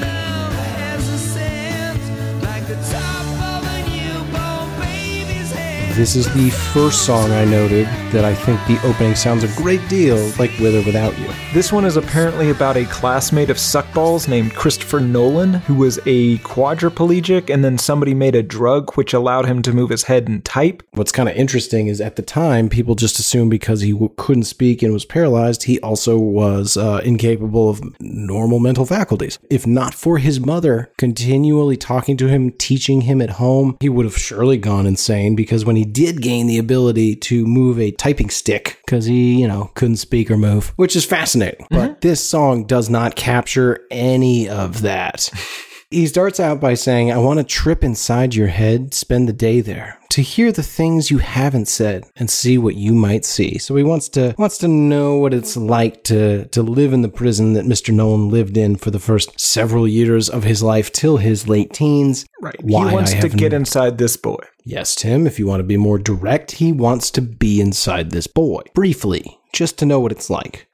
Speaker 2: This is the first song I noted that I think the opening sounds a great deal like With or Without You.
Speaker 3: This one is apparently about a classmate of Suckballs named Christopher Nolan, who was a quadriplegic, and then somebody made a drug which allowed him to move his head and type.
Speaker 2: What's kind of interesting is at the time, people just assumed because he w- couldn't speak and was paralyzed, he also was uh, incapable of normal mental faculties. If not for his mother continually talking to him, teaching him at home, he would have surely gone insane, because when he did gain the ability to move a typing stick, because he, you know, couldn't speak or move, which is fascinating. Mm-hmm. But this song does not capture any of that. He starts out by saying, I want to trip inside your head, spend the day there, to hear the things you haven't said and see what you might see. So he wants to wants to know what it's like to, to live in the prison that Mister Nolan lived in for the first several years of his life till his late teens.
Speaker 3: Right. Why he wants to get n- inside this boy.
Speaker 2: Yes, Tim, if you want to be more direct, he wants to be inside this boy. Briefly. Just to know what it's like.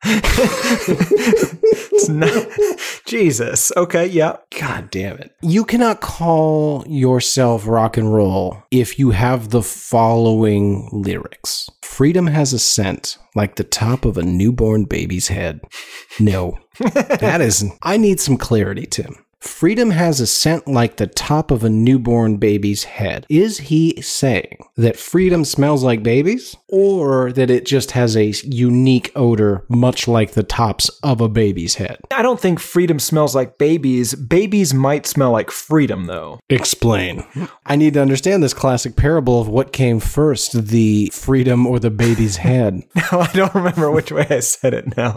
Speaker 3: It's not, Jesus. Okay, yeah.
Speaker 2: God damn it. You cannot call yourself rock and roll if you have the following lyrics. Freedom has a scent like the top of a newborn baby's head. No, that isn't. I need some clarity, Tim. Freedom has a scent like the top of a newborn baby's head. Is he saying that freedom smells like babies, or that it just has a unique odor much like the tops of a baby's head?
Speaker 3: I don't think freedom smells like babies. Babies might smell like freedom, though.
Speaker 2: Explain. I need to understand this classic parable of what came first, the freedom or the baby's head.
Speaker 3: No, I don't remember which way I said it now.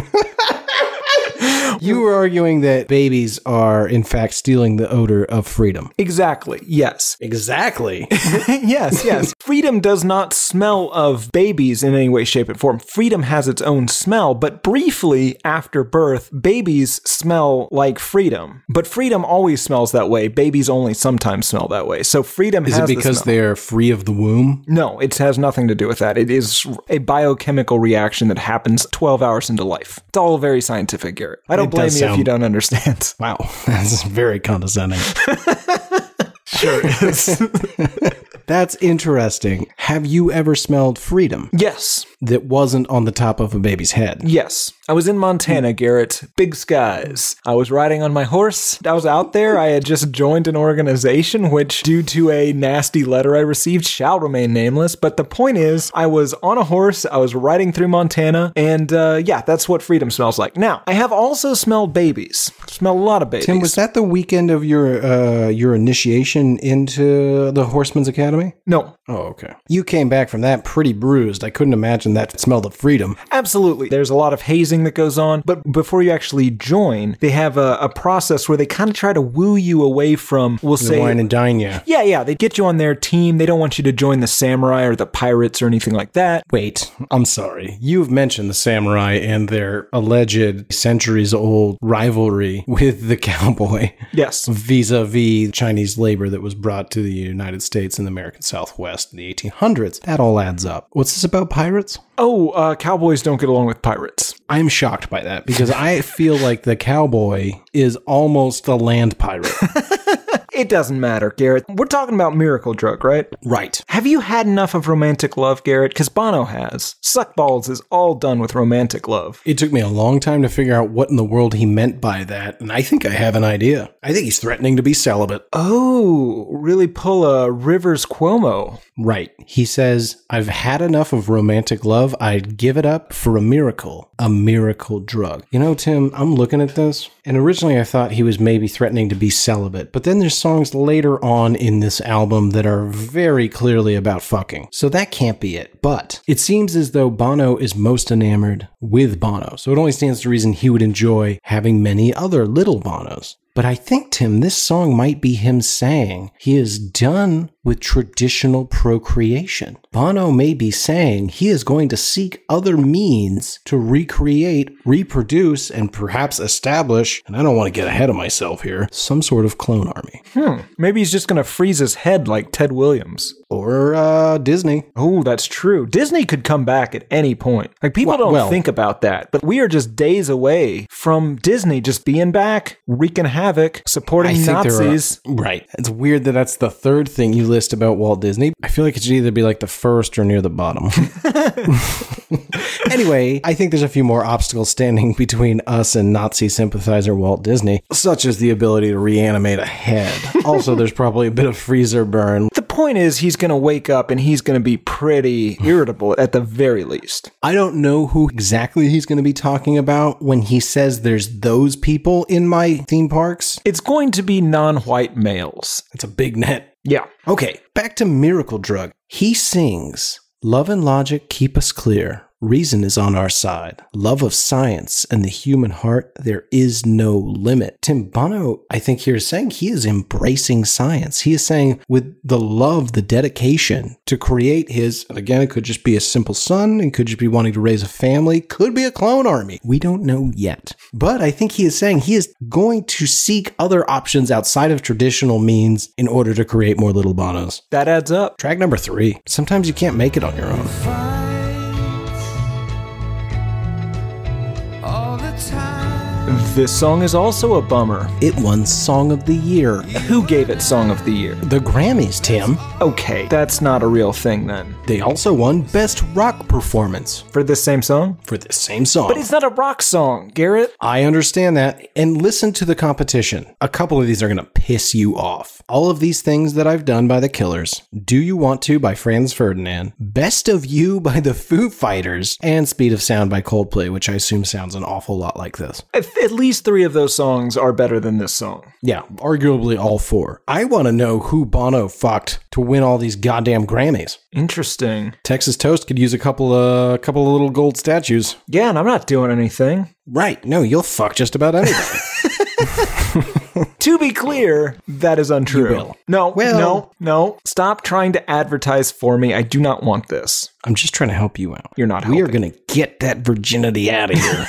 Speaker 2: You were arguing that babies are, in fact, stealing the odor of freedom.
Speaker 3: Exactly. Yes.
Speaker 2: Exactly.
Speaker 3: Yes, yes. Freedom does not smell of babies in any way, shape, and form. Freedom has its own smell, but briefly after birth, babies smell like freedom. But freedom always smells that way. Babies only sometimes smell that way. So freedom
Speaker 2: is
Speaker 3: has
Speaker 2: it because
Speaker 3: the smell.
Speaker 2: They're free of the womb?
Speaker 3: No, it has nothing to do with that. It is a biochemical reaction that happens twelve hours into life. It's all very scientific, Garrett. I don't
Speaker 2: It
Speaker 3: blame you
Speaker 2: sound...
Speaker 3: if you don't understand.
Speaker 2: Wow, that's very condescending.
Speaker 3: Sure is.
Speaker 2: That's interesting. Have you ever smelled freedom?
Speaker 3: Yes.
Speaker 2: That wasn't on the top of a baby's head?
Speaker 3: Yes. I was in Montana, Garrett. Big skies. I was riding on my horse. I was out there. I had just joined an organization which, due to a nasty letter I received, shall remain nameless. But the point is, I was on a horse. I was riding through Montana. And uh, yeah, that's what freedom smells like. Now, I have also smelled babies. Smelled a lot of babies.
Speaker 2: Tim, was that the weekend of your uh, your initiation into the Horseman's Academy?
Speaker 3: No.
Speaker 2: Oh, okay. You came back from that pretty bruised. I couldn't imagine that smelled of freedom.
Speaker 3: Absolutely. There's a lot of hazing that goes on, but before you actually join, they have a, a process where they kind of try to woo you away from, we'll
Speaker 2: the
Speaker 3: say...
Speaker 2: wine and dine you.
Speaker 3: Yeah, yeah. They get you on their team. They don't want you to join the samurai or the pirates or anything like that.
Speaker 2: Wait, I'm sorry. You've mentioned the samurai and their alleged centuries-old rivalry with the cowboy.
Speaker 3: Yes.
Speaker 2: Vis-a-vis Chinese labor that was brought to the United States and the American Southwest in the eighteen hundreds. That all adds up. What's this about pirates?
Speaker 3: Oh, uh, cowboys don't get along with pirates.
Speaker 2: I'm shocked by that because I feel like the cowboy is almost a land pirate.
Speaker 3: It doesn't matter, Garrett. We're talking about Miracle Drug, right?
Speaker 2: Right.
Speaker 3: Have you had enough of romantic love, Garrett? Because Bono has. Suckballs is all done with romantic love.
Speaker 2: It took me a long time to figure out what in the world he meant by that, and I think I have an idea. I think he's threatening to be celibate.
Speaker 3: Oh, really pull a Rivers Cuomo.
Speaker 2: Right. He says, I've had enough of romantic love. I'd give it up for a miracle. A miracle drug. You know, Tim, I'm looking at this, and originally I thought he was maybe threatening to be celibate, but then there's songs later on in this album that are very clearly about fucking. So that can't be it. But it seems as though Bono is most enamored with Bono. So it only stands to reason he would enjoy having many other little Bonos. But I think, Tim, this song might be him saying he is done with traditional procreation. Bono may be saying he is going to seek other means to recreate, reproduce, and perhaps establish, and I don't want to get ahead of myself here, some sort of clone army.
Speaker 3: Hmm. Maybe he's just going to freeze his head like Ted Williams.
Speaker 2: Or uh, Disney.
Speaker 3: Oh, that's true. Disney could come back at any point. Like, people
Speaker 2: Well-
Speaker 3: don't
Speaker 2: well-
Speaker 3: think about that, but we are just days away from Disney just being back, wreaking havoc, supporting
Speaker 2: I think there are-
Speaker 3: Nazis.
Speaker 2: Right. It's weird that that's the third thing you list about Walt Disney. I feel like it should either be like the first or near the bottom. Anyway, I think there's a few more obstacles standing between us and Nazi sympathizer Walt Disney, such as the ability to reanimate a head. Also, there's probably a bit of freezer burn.
Speaker 3: The point is, he's going to wake up and he's going to be pretty irritable at the very least.
Speaker 2: I don't know who exactly he's going to be talking about when he says there's those people in my theme parks.
Speaker 3: It's going to be non-white males.
Speaker 2: It's a big net.
Speaker 3: Yeah.
Speaker 2: Okay, back to Miracle Drug. He sings, "Love and logic keep us clear. Reason is on our side. Love of science and the human heart, there is no limit." Tim, Bono, I think here is saying he is embracing science. He is saying with the love, the dedication to create his, and again, it could just be a simple son, it could just be wanting to raise a family, could be a clone army. We don't know yet. But I think he is saying he is going to seek other options outside of traditional means in order to create more little Bonos.
Speaker 3: That adds up.
Speaker 2: Track number three. Sometimes you can't make it on your own.
Speaker 3: This song is also a bummer.
Speaker 2: It won Song of the Year.
Speaker 3: Who gave it Song of the Year?
Speaker 2: The Grammys, Tim.
Speaker 3: Okay, that's not a real thing then.
Speaker 2: They also won Best Rock Performance
Speaker 3: For this same song?
Speaker 2: for this same song.
Speaker 3: But it's not a rock song, Garrett.
Speaker 2: I understand that. And listen to the competition. A couple of these are going to piss you off. All of these things that I've done by the Killers. Do You Want To by Franz Ferdinand. Best of You by the Foo Fighters. And Speed of Sound by Coldplay, which I assume sounds an awful lot like this.
Speaker 3: At, at least three of those songs are better than this song.
Speaker 2: Yeah, arguably all four. I want to know who Bono fucked to win all these goddamn Grammys.
Speaker 3: Interesting.
Speaker 2: Texas Toast could use a couple of, a couple of little gold statues.
Speaker 3: Yeah, and I'm not doing anything.
Speaker 2: Right. No, you'll fuck just about anybody.
Speaker 3: To be clear, that is untrue.
Speaker 2: You will.
Speaker 3: No,
Speaker 2: Well-
Speaker 3: no, no. Stop trying to advertise for me. I do not want this.
Speaker 2: I'm just trying to help you out.
Speaker 3: You're not
Speaker 2: We are
Speaker 3: helping.
Speaker 2: going to get that virginity out of here.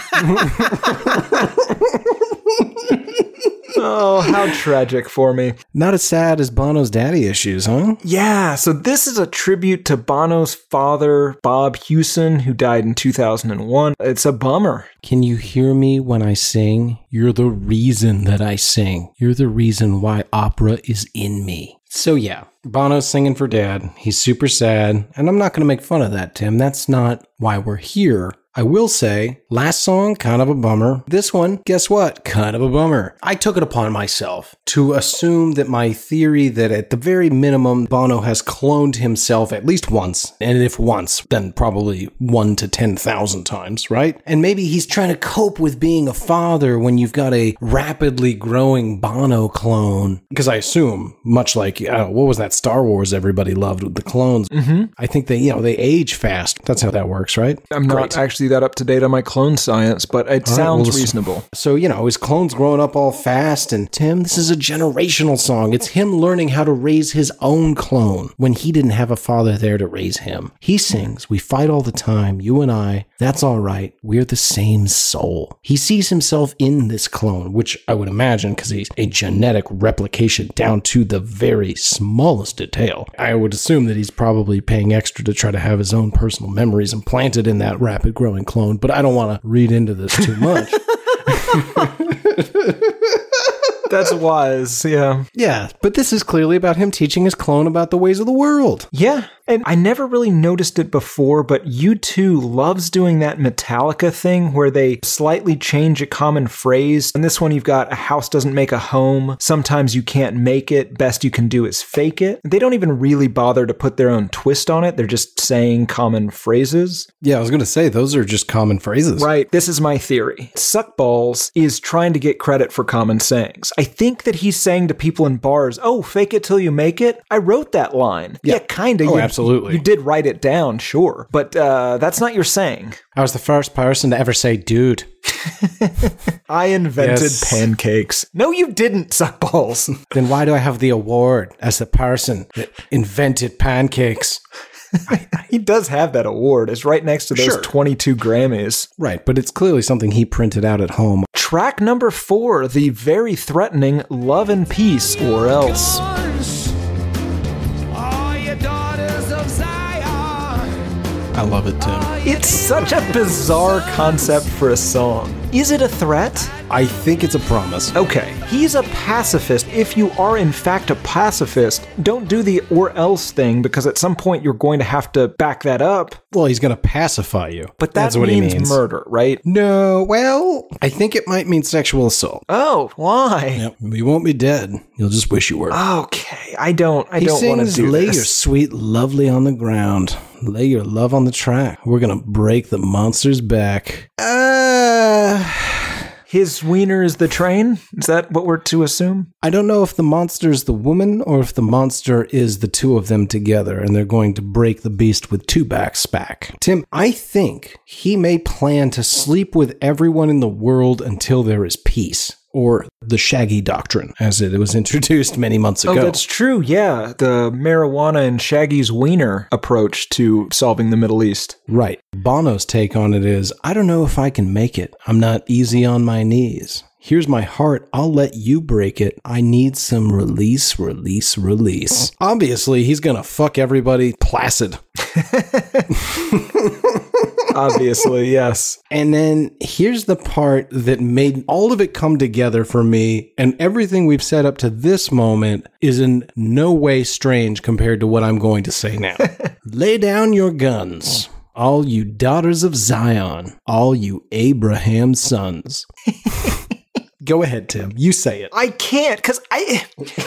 Speaker 3: Oh, how tragic for me.
Speaker 2: Not as sad as Bono's daddy issues, huh?
Speaker 3: Yeah, so this is a tribute to Bono's father, Bob Hewson, who died in two thousand one. It's a bummer.
Speaker 2: Can you hear me when I sing? You're the reason that I sing. You're the reason why opera is in me. So yeah, Bono's singing for Dad. He's super sad, and I'm not going to make fun of that, Tim. That's not why we're here. I will say, last song, kind of a bummer. This one, guess what? Kind of a bummer. I took it upon myself to assume that my theory that at the very minimum, Bono has cloned himself at least once. And if once, then probably one to ten thousand times, right? And maybe he's trying to cope with being a father when you've got a rapidly growing Bono clone. Because I assume, much like, uh, what was that Star Wars everybody loved with the clones? Mm-hmm. I think they, you know, they age fast. That's how that works, right?
Speaker 3: I'm
Speaker 2: Great.
Speaker 3: not actually that up to date on my clone science, but it
Speaker 2: All right,
Speaker 3: sounds
Speaker 2: well,
Speaker 3: reasonable.
Speaker 2: So, you know, his clone's growing up all fast, and Tim, this is a generational song. It's him learning how to raise his own clone when he didn't have a father there to raise him. He sings, "We fight all the time, you and I. That's all right. We're the same soul." He sees himself in this clone, which I would imagine, because he's a genetic replication down to the very smallest detail. I would assume that he's probably paying extra to try to have his own personal memories implanted in that rapid growing clone, but I don't want to read into this too much.
Speaker 3: That's wise, yeah.
Speaker 2: Yeah, but this is clearly about him teaching his clone about the ways of the world.
Speaker 3: Yeah, and I never really noticed it before, but U two loves doing that Metallica thing where they slightly change a common phrase. In this one, you've got "a house doesn't make a home. Sometimes you can't make it. Best you can do is fake it." They don't even really bother to put their own twist on it. They're just saying common phrases.
Speaker 2: Yeah, I was going to say, those are just common phrases.
Speaker 3: Right, this is my theory. Suckballs is trying to get credit for common sayings. I think that he's saying to people in bars, "Oh, fake it till you make it." I wrote that line. Yeah, yeah kind of.
Speaker 2: Oh,
Speaker 3: you,
Speaker 2: absolutely.
Speaker 3: You did write it down, sure. But uh, that's not your saying.
Speaker 2: I was the first person to ever say dude.
Speaker 3: I invented
Speaker 2: Yes.
Speaker 3: pancakes. No, you didn't, Suckballs.
Speaker 2: Then why do I have the award as the person that invented pancakes?
Speaker 3: He does have that award. It's right next to those
Speaker 2: Sure.
Speaker 3: twenty-two Grammys.
Speaker 2: Right, but it's clearly something he printed out at home.
Speaker 3: Track number four, the very threatening Love and Peace or Else.
Speaker 1: Oh, you
Speaker 2: I love it, Tim.
Speaker 3: It's such a bizarre concept for a song. Is it a threat?
Speaker 2: I think it's a promise.
Speaker 3: Okay, he's a pacifist. If you are in fact a pacifist, don't do the or else thing, because at some point you're going to have to back that up.
Speaker 2: Well, he's going to pacify you.
Speaker 3: But that
Speaker 2: That's what
Speaker 3: means,
Speaker 2: he means
Speaker 3: murder, right?
Speaker 2: No, well, I think it might mean sexual assault.
Speaker 3: Oh, why?
Speaker 2: Yep. You won't be dead. You'll just wish you were.
Speaker 3: Okay, I don't I
Speaker 2: he
Speaker 3: don't want to
Speaker 2: sings,
Speaker 3: do
Speaker 2: lay
Speaker 3: this.
Speaker 2: your sweet lovely on the ground. Lay your love on the track. We're going to break the monster's back. Uh...
Speaker 3: His wiener is the train? Is that what we're to assume?
Speaker 2: I don't know if the monster's the woman or if the monster is the two of them together and they're going to break the beast with two backs back. Tim, I think he may plan to sleep with everyone in the world until there is peace. Or the Shaggy Doctrine, as it was introduced many months ago.
Speaker 3: Oh, that's true, yeah. The marijuana and Shaggy's wiener approach to solving the Middle East.
Speaker 2: Right. Bono's take on it is, I don't know if I can make it. I'm not easy on my knees. Here's my heart. I'll let you break it. I need some release, release, release. Obviously, he's going to fuck everybody placid.
Speaker 3: Obviously, yes.
Speaker 2: And then here's the part that made all of it come together for me, and everything we've set up to this moment is in no way strange compared to what I'm going to say now. Lay down your guns, all you daughters of Zion, all you Abraham's sons. Go ahead, Tim. You say it.
Speaker 3: I can't, because I...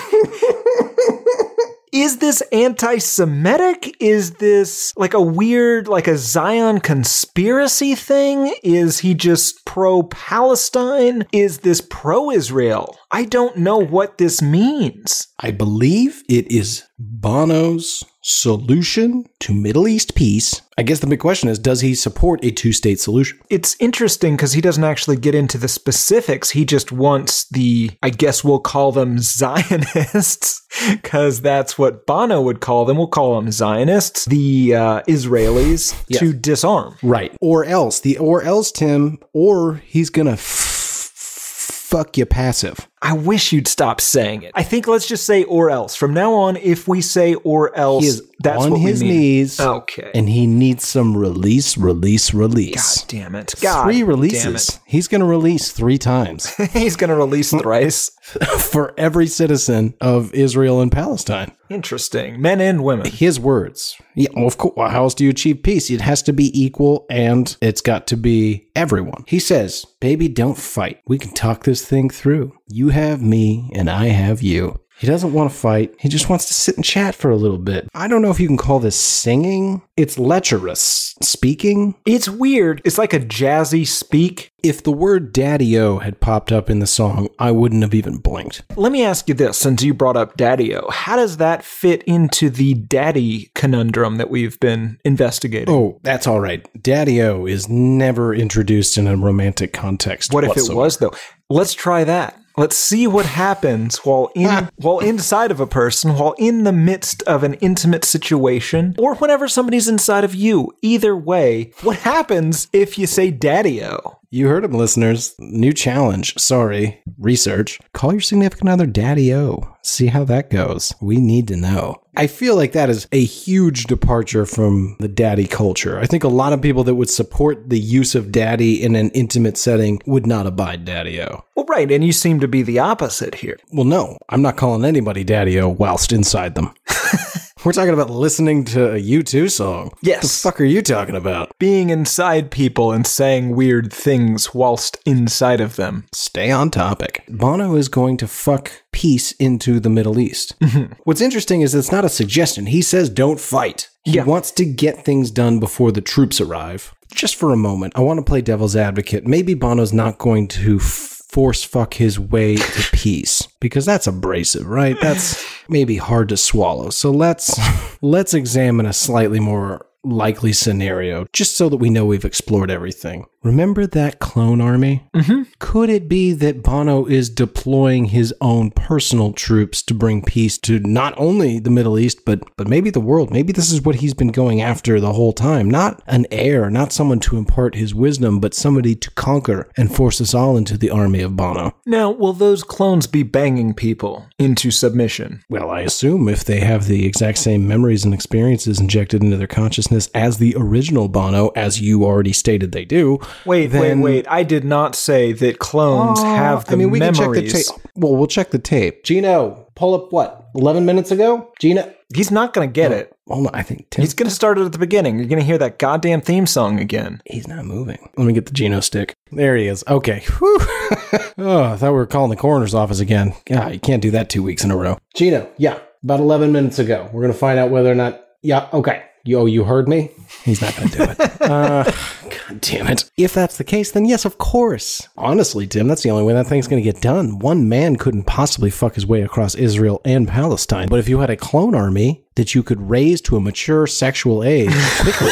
Speaker 3: Is this anti-Semitic? Is this like a weird, like a Zion conspiracy thing? Is he just pro-Palestine? Is this pro-Israel? I don't know what this means.
Speaker 2: I believe it is Bono's solution to Middle East peace. I guess the big question is, does he support a two-state solution?
Speaker 3: It's interesting because he doesn't actually get into the specifics. He just wants the, I guess we'll call them Zionists, because that's what Bono would call them. We'll call them Zionists, the uh, Israelis, yes. to disarm.
Speaker 2: Right. Or else. The or else, Tim, or he's going to f- fuck you passive.
Speaker 3: I wish you'd stop saying it. I think let's just say or else. From now on, if we say or else,
Speaker 2: he is
Speaker 3: that's
Speaker 2: on
Speaker 3: what
Speaker 2: his
Speaker 3: we mean.
Speaker 2: knees.
Speaker 3: Okay.
Speaker 2: And he needs some release, release, release.
Speaker 3: God damn it. God
Speaker 2: three releases.
Speaker 3: Damn it.
Speaker 2: He's going to release three times.
Speaker 3: He's going to release thrice.
Speaker 2: For every citizen of Israel and Palestine.
Speaker 3: Interesting. Men and women.
Speaker 2: His words. Yeah, well, of course. Well, how else do you achieve peace? It has to be equal and it's got to be everyone. He says, baby, don't fight. We can talk this thing through. You have me and I have you. He doesn't want to fight. He just wants to sit and chat for a little bit. I don't know if you can call this singing. It's lecherous. Speaking?
Speaker 3: It's weird. It's like a jazzy speak.
Speaker 2: If the word daddy-o had popped up in the song, I wouldn't have even blinked.
Speaker 3: Let me ask you this, since you brought up daddy-o. How does that fit into the daddy conundrum that we've been investigating?
Speaker 2: Oh, that's all right. Daddy-o is never introduced in a romantic context.
Speaker 3: What if
Speaker 2: whatsoever.
Speaker 3: it was, though? Let's try that. Let's see what happens while in while inside of a person, while in the midst of an intimate situation, or whenever somebody's inside of you. Either way, what happens if you say daddy-o?
Speaker 2: You heard him, listeners. New challenge. Sorry. Research. Call your significant other daddy-o. See how that goes. We need to know. I feel like that is a huge departure from the daddy culture. I think a lot of people that would support the use of daddy in an intimate setting would not abide daddy-o.
Speaker 3: Well, right, and you seem to be the opposite here.
Speaker 2: Well, no. I'm not calling anybody daddy-o whilst inside them. We're talking about listening to a U two song.
Speaker 3: Yes.
Speaker 2: What the fuck are you talking about?
Speaker 3: Being inside people and saying weird things whilst inside of them.
Speaker 2: Stay on topic. Bono is going to fuck peace into the Middle East. Mm-hmm. What's interesting is it's not a suggestion. He says don't fight. He yeah. wants to get things done before the troops arrive. Just for a moment, I want to play devil's advocate. Maybe Bono's not going to f- force fuck his way to peace, because that's abrasive, right? That's maybe hard to swallow. So let's let's examine a slightly more likely scenario, just so that we know we've explored everything. Remember that clone army?
Speaker 3: Mm-hmm.
Speaker 2: Could it be that Bono is deploying his own personal troops to bring peace to not only the Middle East, but but maybe the world? Maybe this is what he's been going after the whole time. Not an heir, not someone to impart his wisdom, but somebody to conquer and force us all into the army of Bono.
Speaker 3: Now, will those clones be banging people into submission?
Speaker 2: Well, I assume if they have the exact same memories and experiences injected into their consciousness consciousness as the original Bono, as you already stated they do.
Speaker 3: Wait,
Speaker 2: then,
Speaker 3: wait, wait. I did not say that clones
Speaker 2: oh,
Speaker 3: have the
Speaker 2: I mean, we
Speaker 3: memories.
Speaker 2: can check the tape. Well, we'll check the tape. Gino, pull up what? eleven minutes ago? Gino?
Speaker 3: He's not going to get
Speaker 2: oh,
Speaker 3: it.
Speaker 2: Hold on, I think Tim.
Speaker 3: He's going to start it at the beginning. You're going to hear that goddamn theme song again.
Speaker 2: He's not moving. Let me get the Gino stick. There he is. Okay. Whew. Oh, I thought we were calling the coroner's office again. God, you can't do that two weeks in a row. Gino, yeah, about eleven minutes ago. We're going to find out whether or not... Yeah, okay. Yo, you heard me? He's not going to do it. uh, God damn it. If that's the case, then yes, of course. Honestly, Tim, that's the only way that thing's going to get done. One man couldn't possibly fuck his way across Israel and Palestine. But if you had a clone army that you could raise to a mature sexual age quickly...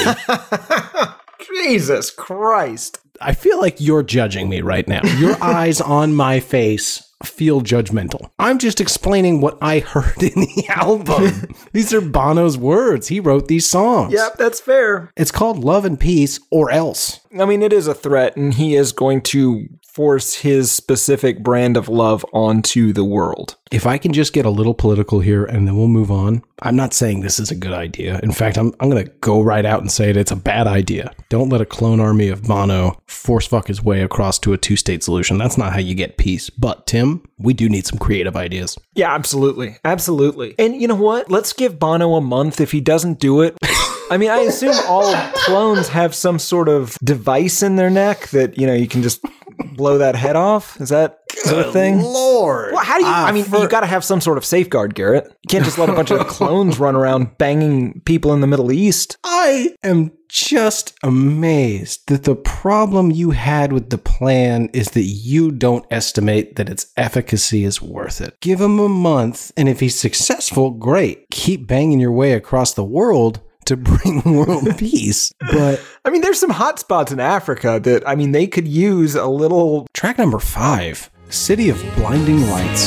Speaker 3: Jesus Christ.
Speaker 2: I feel like you're judging me right now. Your eyes on my face feel judgmental. I'm just explaining what I heard in the album. These are Bono's words. He wrote these songs.
Speaker 3: Yep, that's fair.
Speaker 2: It's called Love and Peace or Else.
Speaker 3: I mean, it is a threat, and he is going to force his specific brand of love onto the world.
Speaker 2: If I can just get a little political here and then we'll move on. I'm not saying this is a good idea. In fact, I'm I'm going to go right out and say it, it's a bad idea. Don't let a clone army of Bono force fuck his way across to a two-state solution. That's not how you get peace. But, Tim, we do need some creative ideas.
Speaker 3: Yeah, absolutely. Absolutely. And you know what? Let's give Bono a month. If he doesn't do it... I mean, I assume all clones have some sort of device in their neck that, you know, you can just blow that head off. Is that sort of thing?
Speaker 2: Lord.
Speaker 3: Well, how do you, uh, I mean, for, you got to have some sort of safeguard, Garrett. You can't just let a bunch of clones run around banging people in the Middle East.
Speaker 2: I am just amazed that the problem you had with the plan is that you don't estimate that its efficacy is worth it. Give him a month, and if he's successful, great. Keep banging your way across the world to bring world peace. But
Speaker 3: I mean, there's some hot spots in Africa that, I mean, they could use a little...
Speaker 2: Track number five, City of Blinding Lights.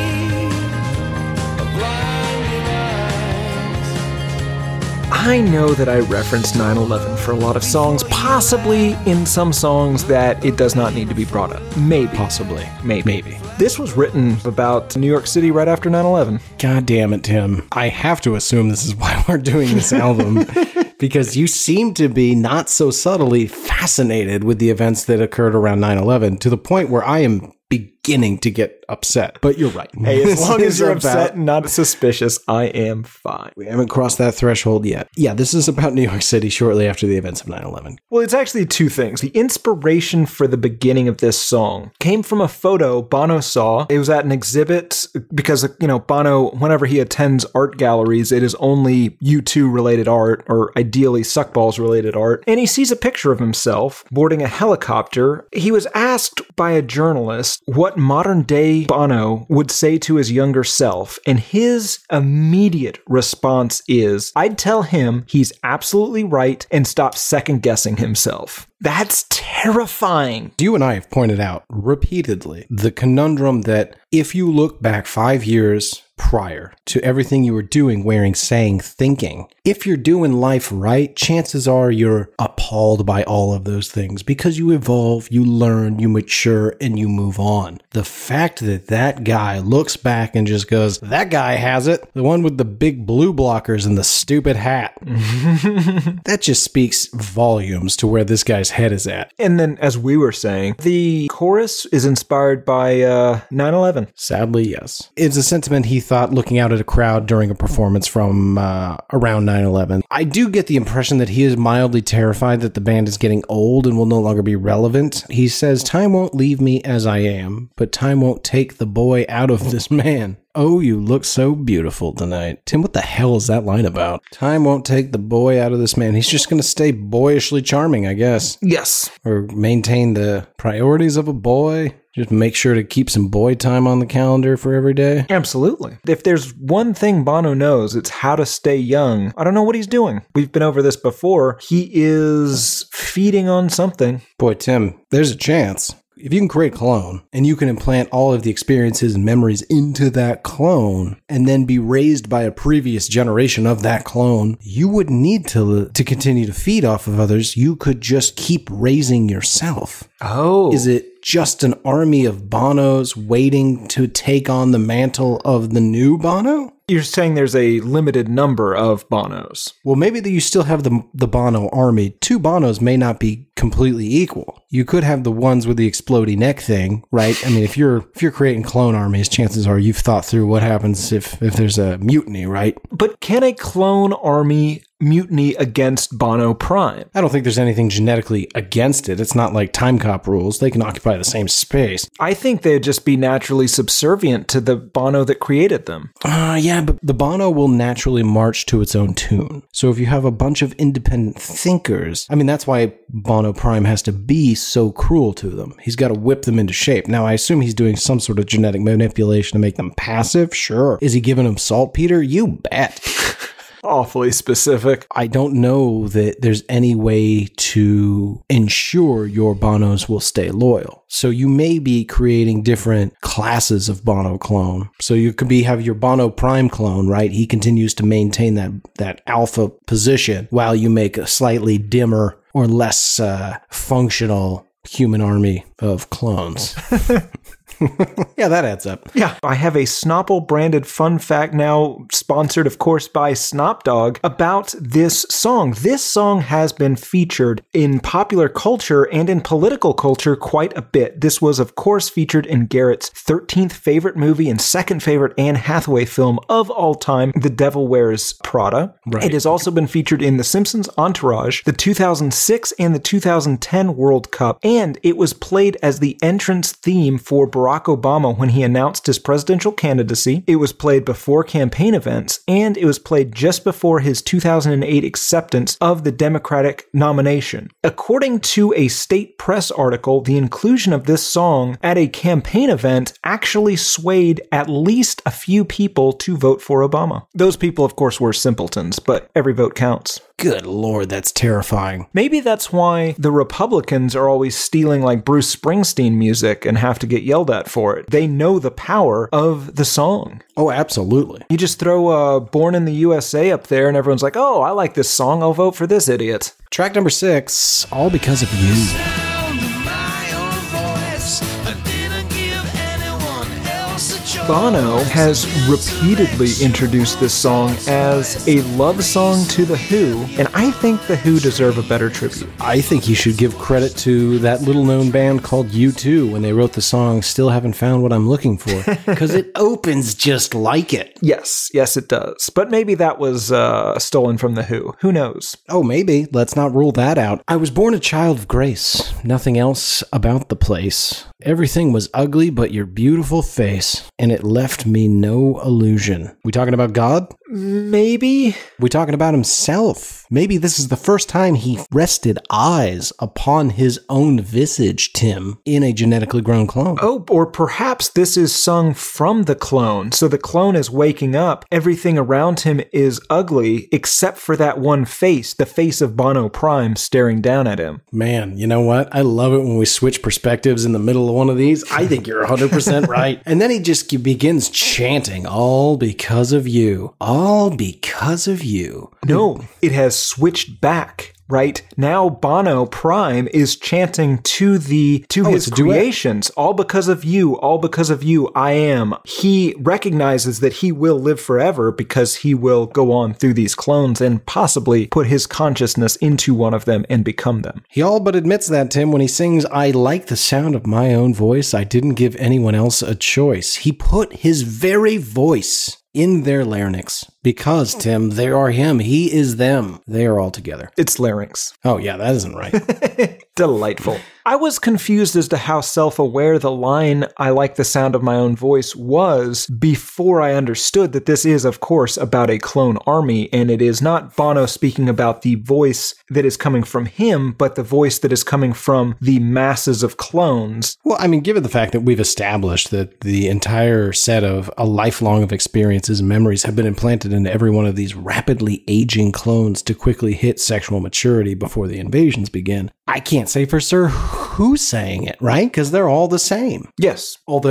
Speaker 3: I know that I referenced nine eleven for a lot of songs, possibly in some songs that it does not need to be brought up. Maybe.
Speaker 2: Possibly.
Speaker 3: Maybe.
Speaker 2: Maybe.
Speaker 3: This was written about New York City right after nine eleven.
Speaker 2: God damn it, Tim. I have to assume this is why we're doing this album. Because you seem to be not so subtly fascinated with the events that occurred around nine eleven to the point where I am beginning to get upset. But you're right.
Speaker 3: Hey, as long as you're upset and not suspicious, I am fine.
Speaker 2: We haven't crossed that threshold yet. Yeah, this is about New York City shortly after the events of nine eleven.
Speaker 3: Well, it's actually two things. The inspiration for the beginning of this song came from a photo Bono saw. It was at an exhibit because, you know, Bono, whenever he attends art galleries, it is only U two related art or ideally Suckballs related art. And he sees a picture of himself boarding a helicopter. He was asked by a journalist what modern day Bono would say to his younger self, and his immediate response is, I'd tell him he's absolutely right and stop second guessing himself. That's terrifying.
Speaker 2: You and I have pointed out repeatedly the conundrum that if you look back five years prior to everything you were doing, wearing, saying, thinking, if you're doing life right, chances are you're appalled by all of those things because you evolve, you learn, you mature, and you move on. The fact that that guy looks back and just goes, that guy has it, the one with the big blue blockers and the stupid hat, that just speaks volumes to where this guy's head is at.
Speaker 3: And then, as we were saying, the chorus is inspired by uh, nine eleven.
Speaker 2: Sadly, yes. It's a sentiment he thought looking out at a crowd during a performance from uh, around nine eleven. I do get the impression that he is mildly terrified that the band is getting old and will no longer be relevant. He says, time won't leave me as I am, but time won't take the boy out of this man. Oh, you look so beautiful tonight. Tim, what the hell is that line about? Time won't take the boy out of this man. He's just going to stay boyishly charming, I guess.
Speaker 3: Yes.
Speaker 2: Or maintain the priorities of a boy. Just make sure to keep some boy time on the calendar for every day.
Speaker 3: Absolutely. If there's one thing Bono knows, it's how to stay young. I don't know what he's doing. We've been over this before. He is feeding on something.
Speaker 2: Boy, Tim, there's a chance. If you can create a clone and you can implant all of the experiences and memories into that clone and then be raised by a previous generation of that clone, you wouldn't need to, to continue to feed off of others. You could just keep raising yourself.
Speaker 3: Oh.
Speaker 2: Is it just an army of Bonos waiting to take on the mantle of the new Bono?
Speaker 3: You're saying there's a limited number of Bonos.
Speaker 2: Well, maybe that you still have the the Bono army. Two Bonos may not be completely equal. You could have the ones with the explodey neck thing, right? I mean, if you're if you're creating clone armies, chances are you've thought through what happens if, if there's a mutiny, right?
Speaker 3: But can a clone army mutiny against Bono Prime?
Speaker 2: I don't think there's anything genetically against it. It's not like Time Cop rules. They can occupy the same space.
Speaker 3: I think they'd just be naturally subservient to the Bono that created them.
Speaker 2: Uh, yeah, but the Bono will naturally march to its own tune. So if you have a bunch of independent thinkers, I mean, that's why Bono Prime has to be so cruel to them. He's got to whip them into shape. Now, I assume he's doing some sort of genetic manipulation to make them passive. Sure. Is he giving them saltpeter? You bet.
Speaker 3: Awfully specific.
Speaker 2: I don't know that there's any way to ensure your Bonos will stay loyal. So you may be creating different classes of Bono clone. So you could be have your Bono Prime clone, right? He continues to maintain that, that alpha position while you make a slightly dimmer or less uh, functional human army of clones. Yeah, that adds up.
Speaker 3: Yeah. I have a Snopple branded fun fact now, sponsored, of course, by Snop Dog, about this song. This song has been featured in popular culture and in political culture quite a bit. This was, of course, featured in Garrett's thirteenth favorite movie and second favorite Anne Hathaway film of all time, The Devil Wears Prada.
Speaker 2: Right.
Speaker 3: It has also been featured in The Simpsons Entourage, the two thousand six and the two thousand ten World Cup, and it was played as the entrance theme for Barack Obama when he announced his presidential candidacy. It was played before campaign events, and it was played just before his two thousand eight acceptance of the Democratic nomination. According to a state press article, the inclusion of this song at a campaign event actually swayed at least a few people to vote for Obama. Those people, of course, were simpletons, but every vote counts.
Speaker 2: Good Lord, that's terrifying.
Speaker 3: Maybe that's why the Republicans are always stealing like Bruce Springsteen music and have to get yelled at for it. They know the power of the song.
Speaker 2: Oh, absolutely.
Speaker 3: You just throw uh, Born in the U S A up there and everyone's like, oh, I like this song. I'll vote for this idiot.
Speaker 2: Track number six, All Because of You.
Speaker 3: Bono has repeatedly introduced this song as a love song to The Who, and I think The Who deserve a better tribute.
Speaker 2: I think you should give credit to that little-known band called U two when they wrote the song Still Haven't Found What I'm Looking For, because it opens just like it.
Speaker 3: Yes, yes it does. But maybe that was uh, stolen from The Who. Who knows?
Speaker 2: Oh, maybe. Let's not rule that out. I was born a child of grace. Nothing else about the place. Everything was ugly but your beautiful face, and it left me no illusion. We talking about God?
Speaker 3: Maybe.
Speaker 2: We talking about himself. Maybe this is the first time he rested eyes upon his own visage, Tim, in a genetically grown clone.
Speaker 3: Oh, or perhaps this is sung from the clone. So the clone is waking up. Everything around him is ugly except for that one face, the face of Bono Prime staring down at him.
Speaker 2: Man, you know what? I love it when we switch perspectives in the middle of one of these. I think you're one hundred percent right. And then he just begins chanting, all because of you. All because of you.
Speaker 3: No, it has switched back. Right now, Bono Prime is chanting to the to
Speaker 2: oh,
Speaker 3: his creations, all because of you, all because of you, I am. He recognizes that he will live forever because he will go on through these clones and possibly put his consciousness into one of them and become them.
Speaker 2: He all but admits that, Tim, when he sings, I like the sound of my own voice. I didn't give anyone else a choice. He put his very voice in their larynx. Because, Tim, they are him. He is them. They are all together.
Speaker 3: It's larynx.
Speaker 2: Oh, yeah, that isn't right.
Speaker 3: Delightful. I was confused as to how self-aware the line, I like the sound of my own voice, was before I understood that this is, of course, about a clone army, and it is not Bono speaking about the voice that is coming from him, but the voice that is coming from the masses of clones.
Speaker 2: Well, I mean, given the fact that we've established that the entire set of a lifelong of experiences and memories have been implanted into every one of these rapidly aging clones to quickly hit sexual maturity before the invasions begin, I can't say for sure who's saying it, right? Because they're all the same.
Speaker 3: Yes.
Speaker 2: Although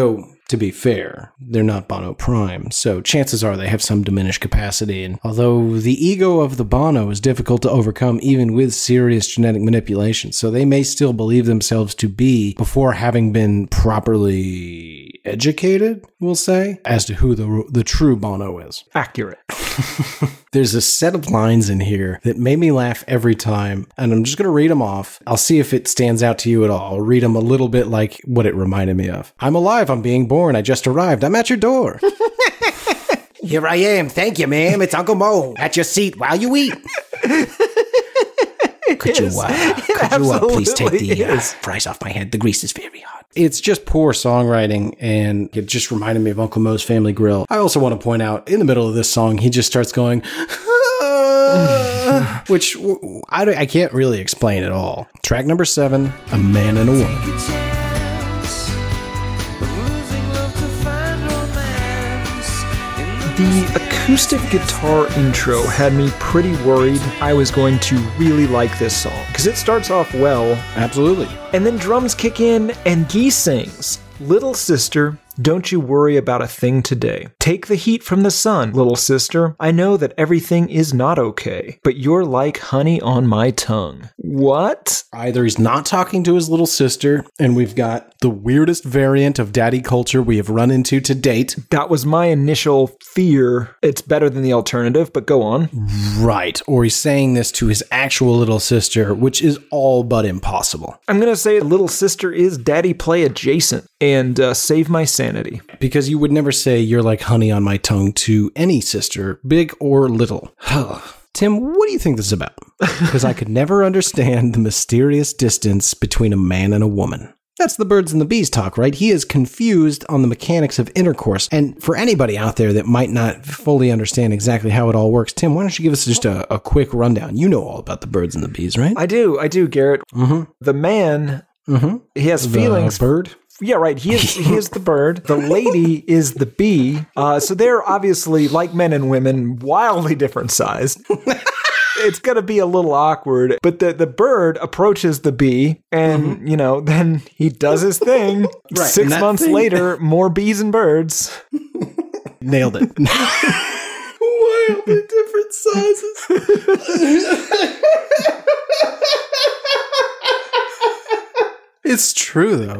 Speaker 2: To be fair, they're not Bono Prime, so chances are they have some diminished capacity. And although the ego of the Bono is difficult to overcome even with serious genetic manipulation, so they may still believe themselves to be, before having been properly educated, we'll say, as to who the the true Bono is.
Speaker 3: Accurate.
Speaker 2: There's a set of lines in here that made me laugh every time, and I'm just going to read them off. I'll see if it stands out to you at all. I'll read them a little bit like what it reminded me of. I'm alive, I'm being born, I just arrived, I'm at your door. Here I am, thank you, ma'am, it's Uncle Mo, at your seat while you eat. Could you, uh, could you uh, please take the uh, fries off my head? The grease is very hot. It's just poor songwriting, and it just reminded me of Uncle Mo's Family Grill. I also want to point out, in the middle of this song, he just starts going, ah, which I, I can't really explain at all. Track number seven, A Man and a Woman.
Speaker 3: The acoustic guitar intro had me pretty worried I was going to really like this song, because it starts off well.
Speaker 2: Absolutely.
Speaker 3: And then drums kick in, and he sings, "Little sister, don't you worry about a thing today. Take the heat from the sun, little sister. I know that everything is not okay, but you're like honey on my tongue." What?
Speaker 2: Either he's not talking to his little sister, and we've got the weirdest variant of daddy culture we have run into to date.
Speaker 3: That was my initial fear. It's better than the alternative, but go on.
Speaker 2: Right. Or he's saying this to his actual little sister, which is all but impossible.
Speaker 3: I'm going to say little sister is daddy play adjacent, and uh, save my sanity.
Speaker 2: Because you would never say you're like honey on my tongue to any sister, big or little. Tim, what do you think this is about? Because I could never understand the mysterious distance between a man and a woman. That's the birds and the bees talk, right? He is confused on the mechanics of intercourse. And for anybody out there that might not fully understand exactly how it all works, Tim, why don't you give us just a, a quick rundown? You know all about the birds and the bees, right?
Speaker 3: I do. I do, Garrett.
Speaker 2: Mm-hmm.
Speaker 3: The man,
Speaker 2: mm-hmm.
Speaker 3: he has
Speaker 2: the
Speaker 3: feelings.
Speaker 2: Bird?
Speaker 3: Yeah, right. He is he is the bird. The lady is the bee. Uh, so they're obviously, like men and women, wildly different sized. It's going to be a little awkward, but the, the bird approaches the bee and, mm-hmm. you know, then he does his thing. Right. Six months thing- later, more bees and birds.
Speaker 2: Nailed it. Wildly different sizes. It's true, though.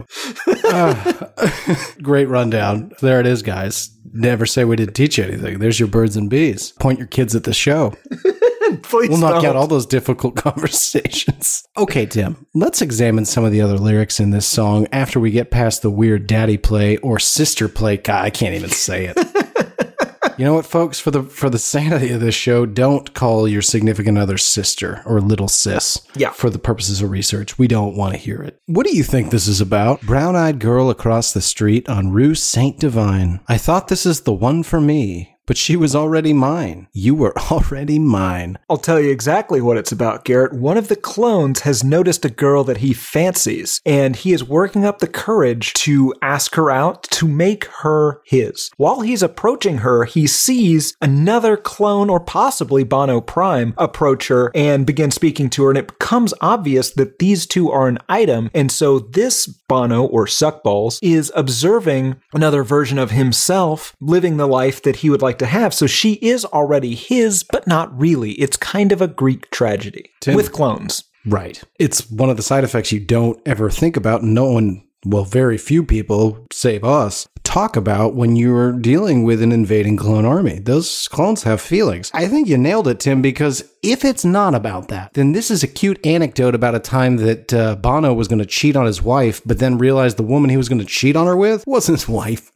Speaker 2: Uh, great rundown. There it is, guys. Never say we didn't teach you anything. There's your birds and bees. Point your kids at the show.
Speaker 3: Please
Speaker 2: we'll knock
Speaker 3: don't.
Speaker 2: out all those difficult conversations. Okay, Tim, let's examine some of the other lyrics in this song after we get past the weird daddy play or sister play. God, I can't even say it. You know what, folks? For the for the sanity of this show, don't call your significant other sister or little sis.
Speaker 3: Yeah.
Speaker 2: For the purposes of research, we don't want to hear it. What do you think this is about? Brown-eyed girl across the street on Rue Saint-Divine. I thought this is the one for me. But she was already mine. You were already mine.
Speaker 3: I'll tell you exactly what it's about, Garrett. One of the clones has noticed a girl that he fancies, and he is working up the courage to ask her out, to make her his. While he's approaching her, he sees another clone, or possibly Bono Prime, approach her and begin speaking to her, and it becomes obvious that these two are an item, and so this Bono, or Suckballs, is observing another version of himself, living the life that he would like to have. So she is already his, but not really. It's kind of a Greek tragedy Tim, with clones.
Speaker 2: Right. It's one of the side effects you don't ever think about. No one, well, very few people, save us, talk about when you're dealing with an invading clone army. Those clones have feelings. I think you nailed it, Tim, because if it's not about that, then this is a cute anecdote about a time that uh, Bono was going to cheat on his wife, but then realized the woman he was going to cheat on her with wasn't his wife.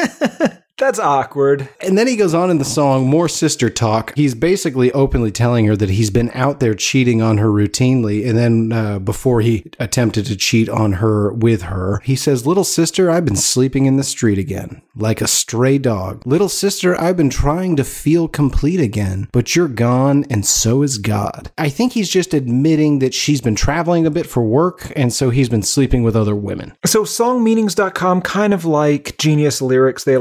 Speaker 3: That's awkward.
Speaker 2: And then he goes on in the song, more sister talk. He's basically openly telling her that he's been out there cheating on her routinely. And then uh, before he attempted to cheat on her with her, he says, little sister, I've been sleeping in the street again, like a stray dog. Little sister, I've been trying to feel complete again, but you're gone and so is God. I think he's just admitting that she's been traveling a bit for work, and so he's been sleeping with other women.
Speaker 3: So song meanings dot com, kind of like Genius Lyrics, they allow people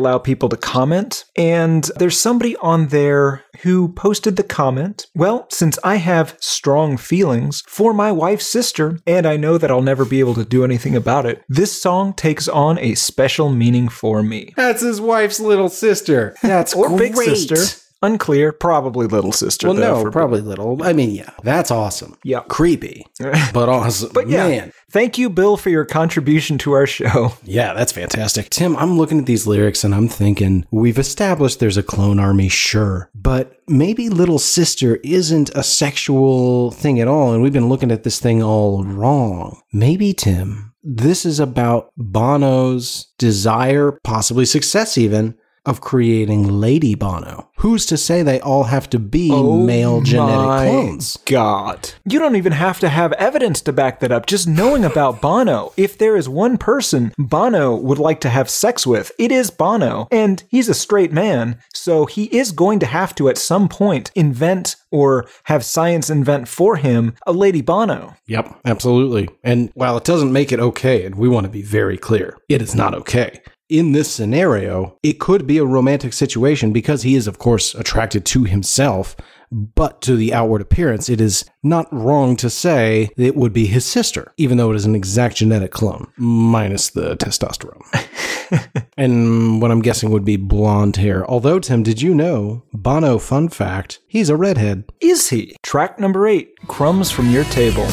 Speaker 3: people to comment. And there's somebody on there who posted the comment, well, since I have strong feelings for my wife's sister, and I know that I'll never be able to do anything about it, this song takes on a special meaning for me.
Speaker 2: That's his wife's little sister. That's
Speaker 3: or
Speaker 2: great.
Speaker 3: big sister. Unclear. Probably little sister.
Speaker 2: Well,
Speaker 3: though,
Speaker 2: no, probably
Speaker 3: Bill.
Speaker 2: little. I mean, yeah, that's awesome.
Speaker 3: Yeah.
Speaker 2: Creepy, but awesome.
Speaker 3: But yeah,
Speaker 2: man.
Speaker 3: Thank you, Bill, for your contribution to our show.
Speaker 2: Yeah, that's fantastic. Tim, I'm looking at these lyrics and I'm thinking, we've established there's a clone army, sure, but maybe little sister isn't a sexual thing at all, and we've been looking at this thing all wrong. Maybe, Tim, this is about Bono's desire, possibly success even, of creating Lady Bono. Who's to say they all have to be
Speaker 3: oh
Speaker 2: male genetic clones?
Speaker 3: God. You don't even have to have evidence to back that up. Just knowing about Bono. If there is one person Bono would like to have sex with, it is Bono. And he's a straight man, so he is going to have to at some point invent or have science invent for him a Lady Bono.
Speaker 2: Yep, absolutely. And while it doesn't make it okay, and we want to be very clear, it is not okay. In this scenario, it could be a romantic situation because he is, of course, attracted to himself, but to the outward appearance, it is not wrong to say it would be his sister, even though it is an exact genetic clone, minus the testosterone. And what I'm guessing would be blonde hair. Although, Tim, did you know, Bono, fun fact, he's a redhead.
Speaker 3: Is he? Track number eight, Crumbs from Your Table.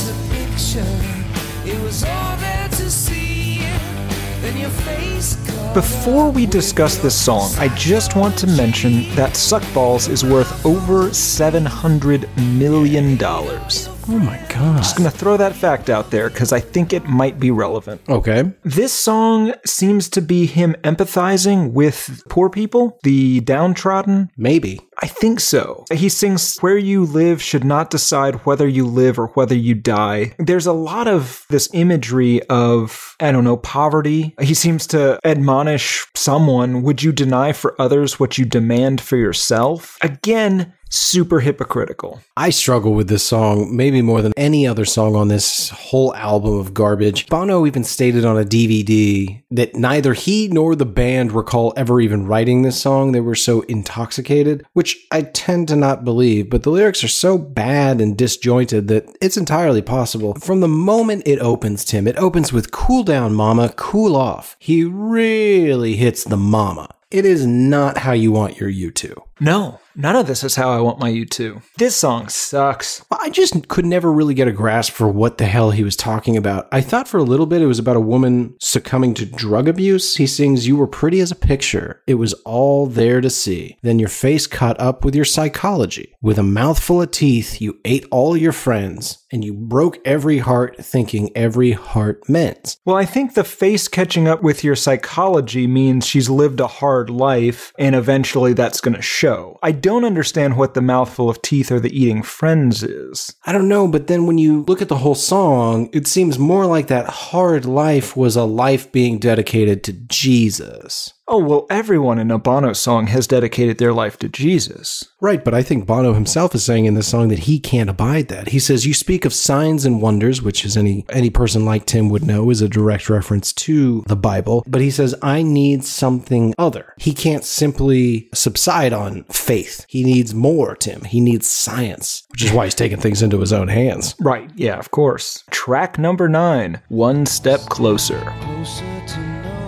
Speaker 3: Before we discuss this song, I just want to mention that Suckballs is worth over seven hundred million dollars.
Speaker 2: Oh my god.
Speaker 3: Just gonna throw that fact out there because I think it might be relevant.
Speaker 2: Okay.
Speaker 3: This song seems to be him empathizing with poor people, the downtrodden.
Speaker 2: Maybe.
Speaker 3: I think so. He sings, where you live should not decide whether you live or whether you die. There's a lot of this imagery of, I don't know, poverty. He seems to admonish someone, would you deny for others what you demand for yourself? Again, super hypocritical.
Speaker 2: I struggle with this song maybe more than any other song on this whole album of garbage. Bono even stated on a D V D that neither he nor the band recall ever even writing this song. They were so intoxicated, which I tend to not believe, but the lyrics are so bad and disjointed that it's entirely possible. From the moment it opens, Tim, it opens with cool down mama, cool off. He really hits the mama. It is not how you want your U two.
Speaker 3: No, none of this is how I want my U two. This song sucks.
Speaker 2: I just could never really get a grasp for what the hell he was talking about. I thought for a little bit it was about a woman succumbing to drug abuse. He sings, you were pretty as a picture. It was all there to see. Then your face caught up with your psychology. With a mouthful of teeth, you ate all your friends, and you broke every heart thinking every heart meant.
Speaker 3: Well, I think the face catching up with your psychology means she's lived a hard life, and eventually that's going to show. I don't understand what the mouthful of teeth or the eating friends is.
Speaker 2: I don't know, but then when you look at the whole song, it seems more like that hard life was a life being dedicated to Jesus.
Speaker 3: Oh, well, everyone in a Bono song has dedicated their life to Jesus.
Speaker 2: Right, but I think Bono himself is saying in this song that he can't abide that. He says, you speak of signs and wonders, which as any, any person like Tim would know is a direct reference to the Bible. But he says, I need something other. He can't simply subside on faith. He needs more, Tim. He needs science, which is why he's taking things into his own hands.
Speaker 3: Right, yeah, of course. Track number nine, One Step Closer. Closer to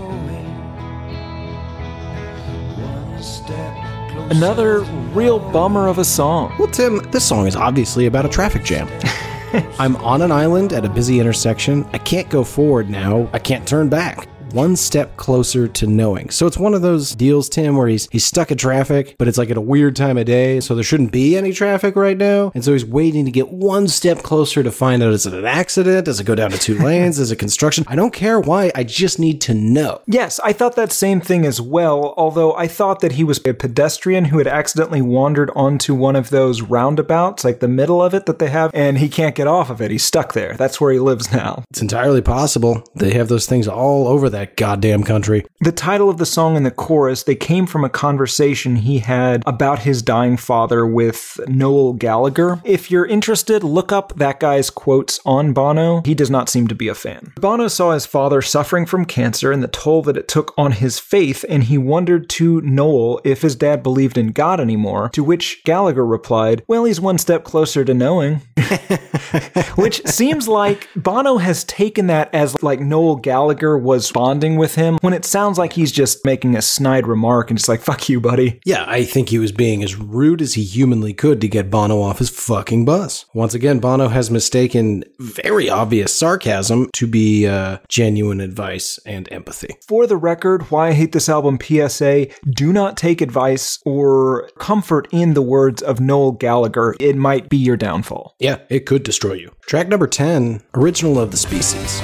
Speaker 3: Another real bummer of a song.
Speaker 2: Well, Tim, this song is obviously about a traffic jam. I'm on an island at a busy intersection. I can't go forward now. I can't turn back. One step closer to knowing. So it's one of those deals, Tim, where he's he's stuck in traffic, but it's like at a weird time of day, so there shouldn't be any traffic right now. And so he's waiting to get one step closer to find out, is it an accident? Does it go down to two lanes? Is it construction? I don't care why. I just need to know.
Speaker 3: Yes, I thought that same thing as well, although I thought that he was a pedestrian who had accidentally wandered onto one of those roundabouts, like the middle of it that they have, and he can't get off of it. He's stuck there. That's where he lives now.
Speaker 2: It's entirely possible. They have those things all over that that goddamn country.
Speaker 3: The title of the song and the chorus, they came from a conversation he had about his dying father with Noel Gallagher. If you're interested, look up that guy's quotes on Bono. He does not seem to be a fan. Bono saw his father suffering from cancer and the toll that it took on his faith, and he wondered to Noel if his dad believed in God anymore, to which Gallagher replied, well, he's one step closer to knowing. Which seems like Bono has taken that as like Noel Gallagher was bonding with him, when it sounds like he's just making a snide remark and just like, fuck you, buddy.
Speaker 2: Yeah, I think he was being as rude as he humanly could to get Bono off his fucking bus. Once again, Bono has mistaken very obvious sarcasm to be uh, genuine advice and empathy.
Speaker 3: For the record, Why I Hate This Album P S A, do not take advice or comfort in the words of Noel Gallagher. It might be your downfall.
Speaker 2: Yeah, it could destroy you. Track number ten, Original of the Species.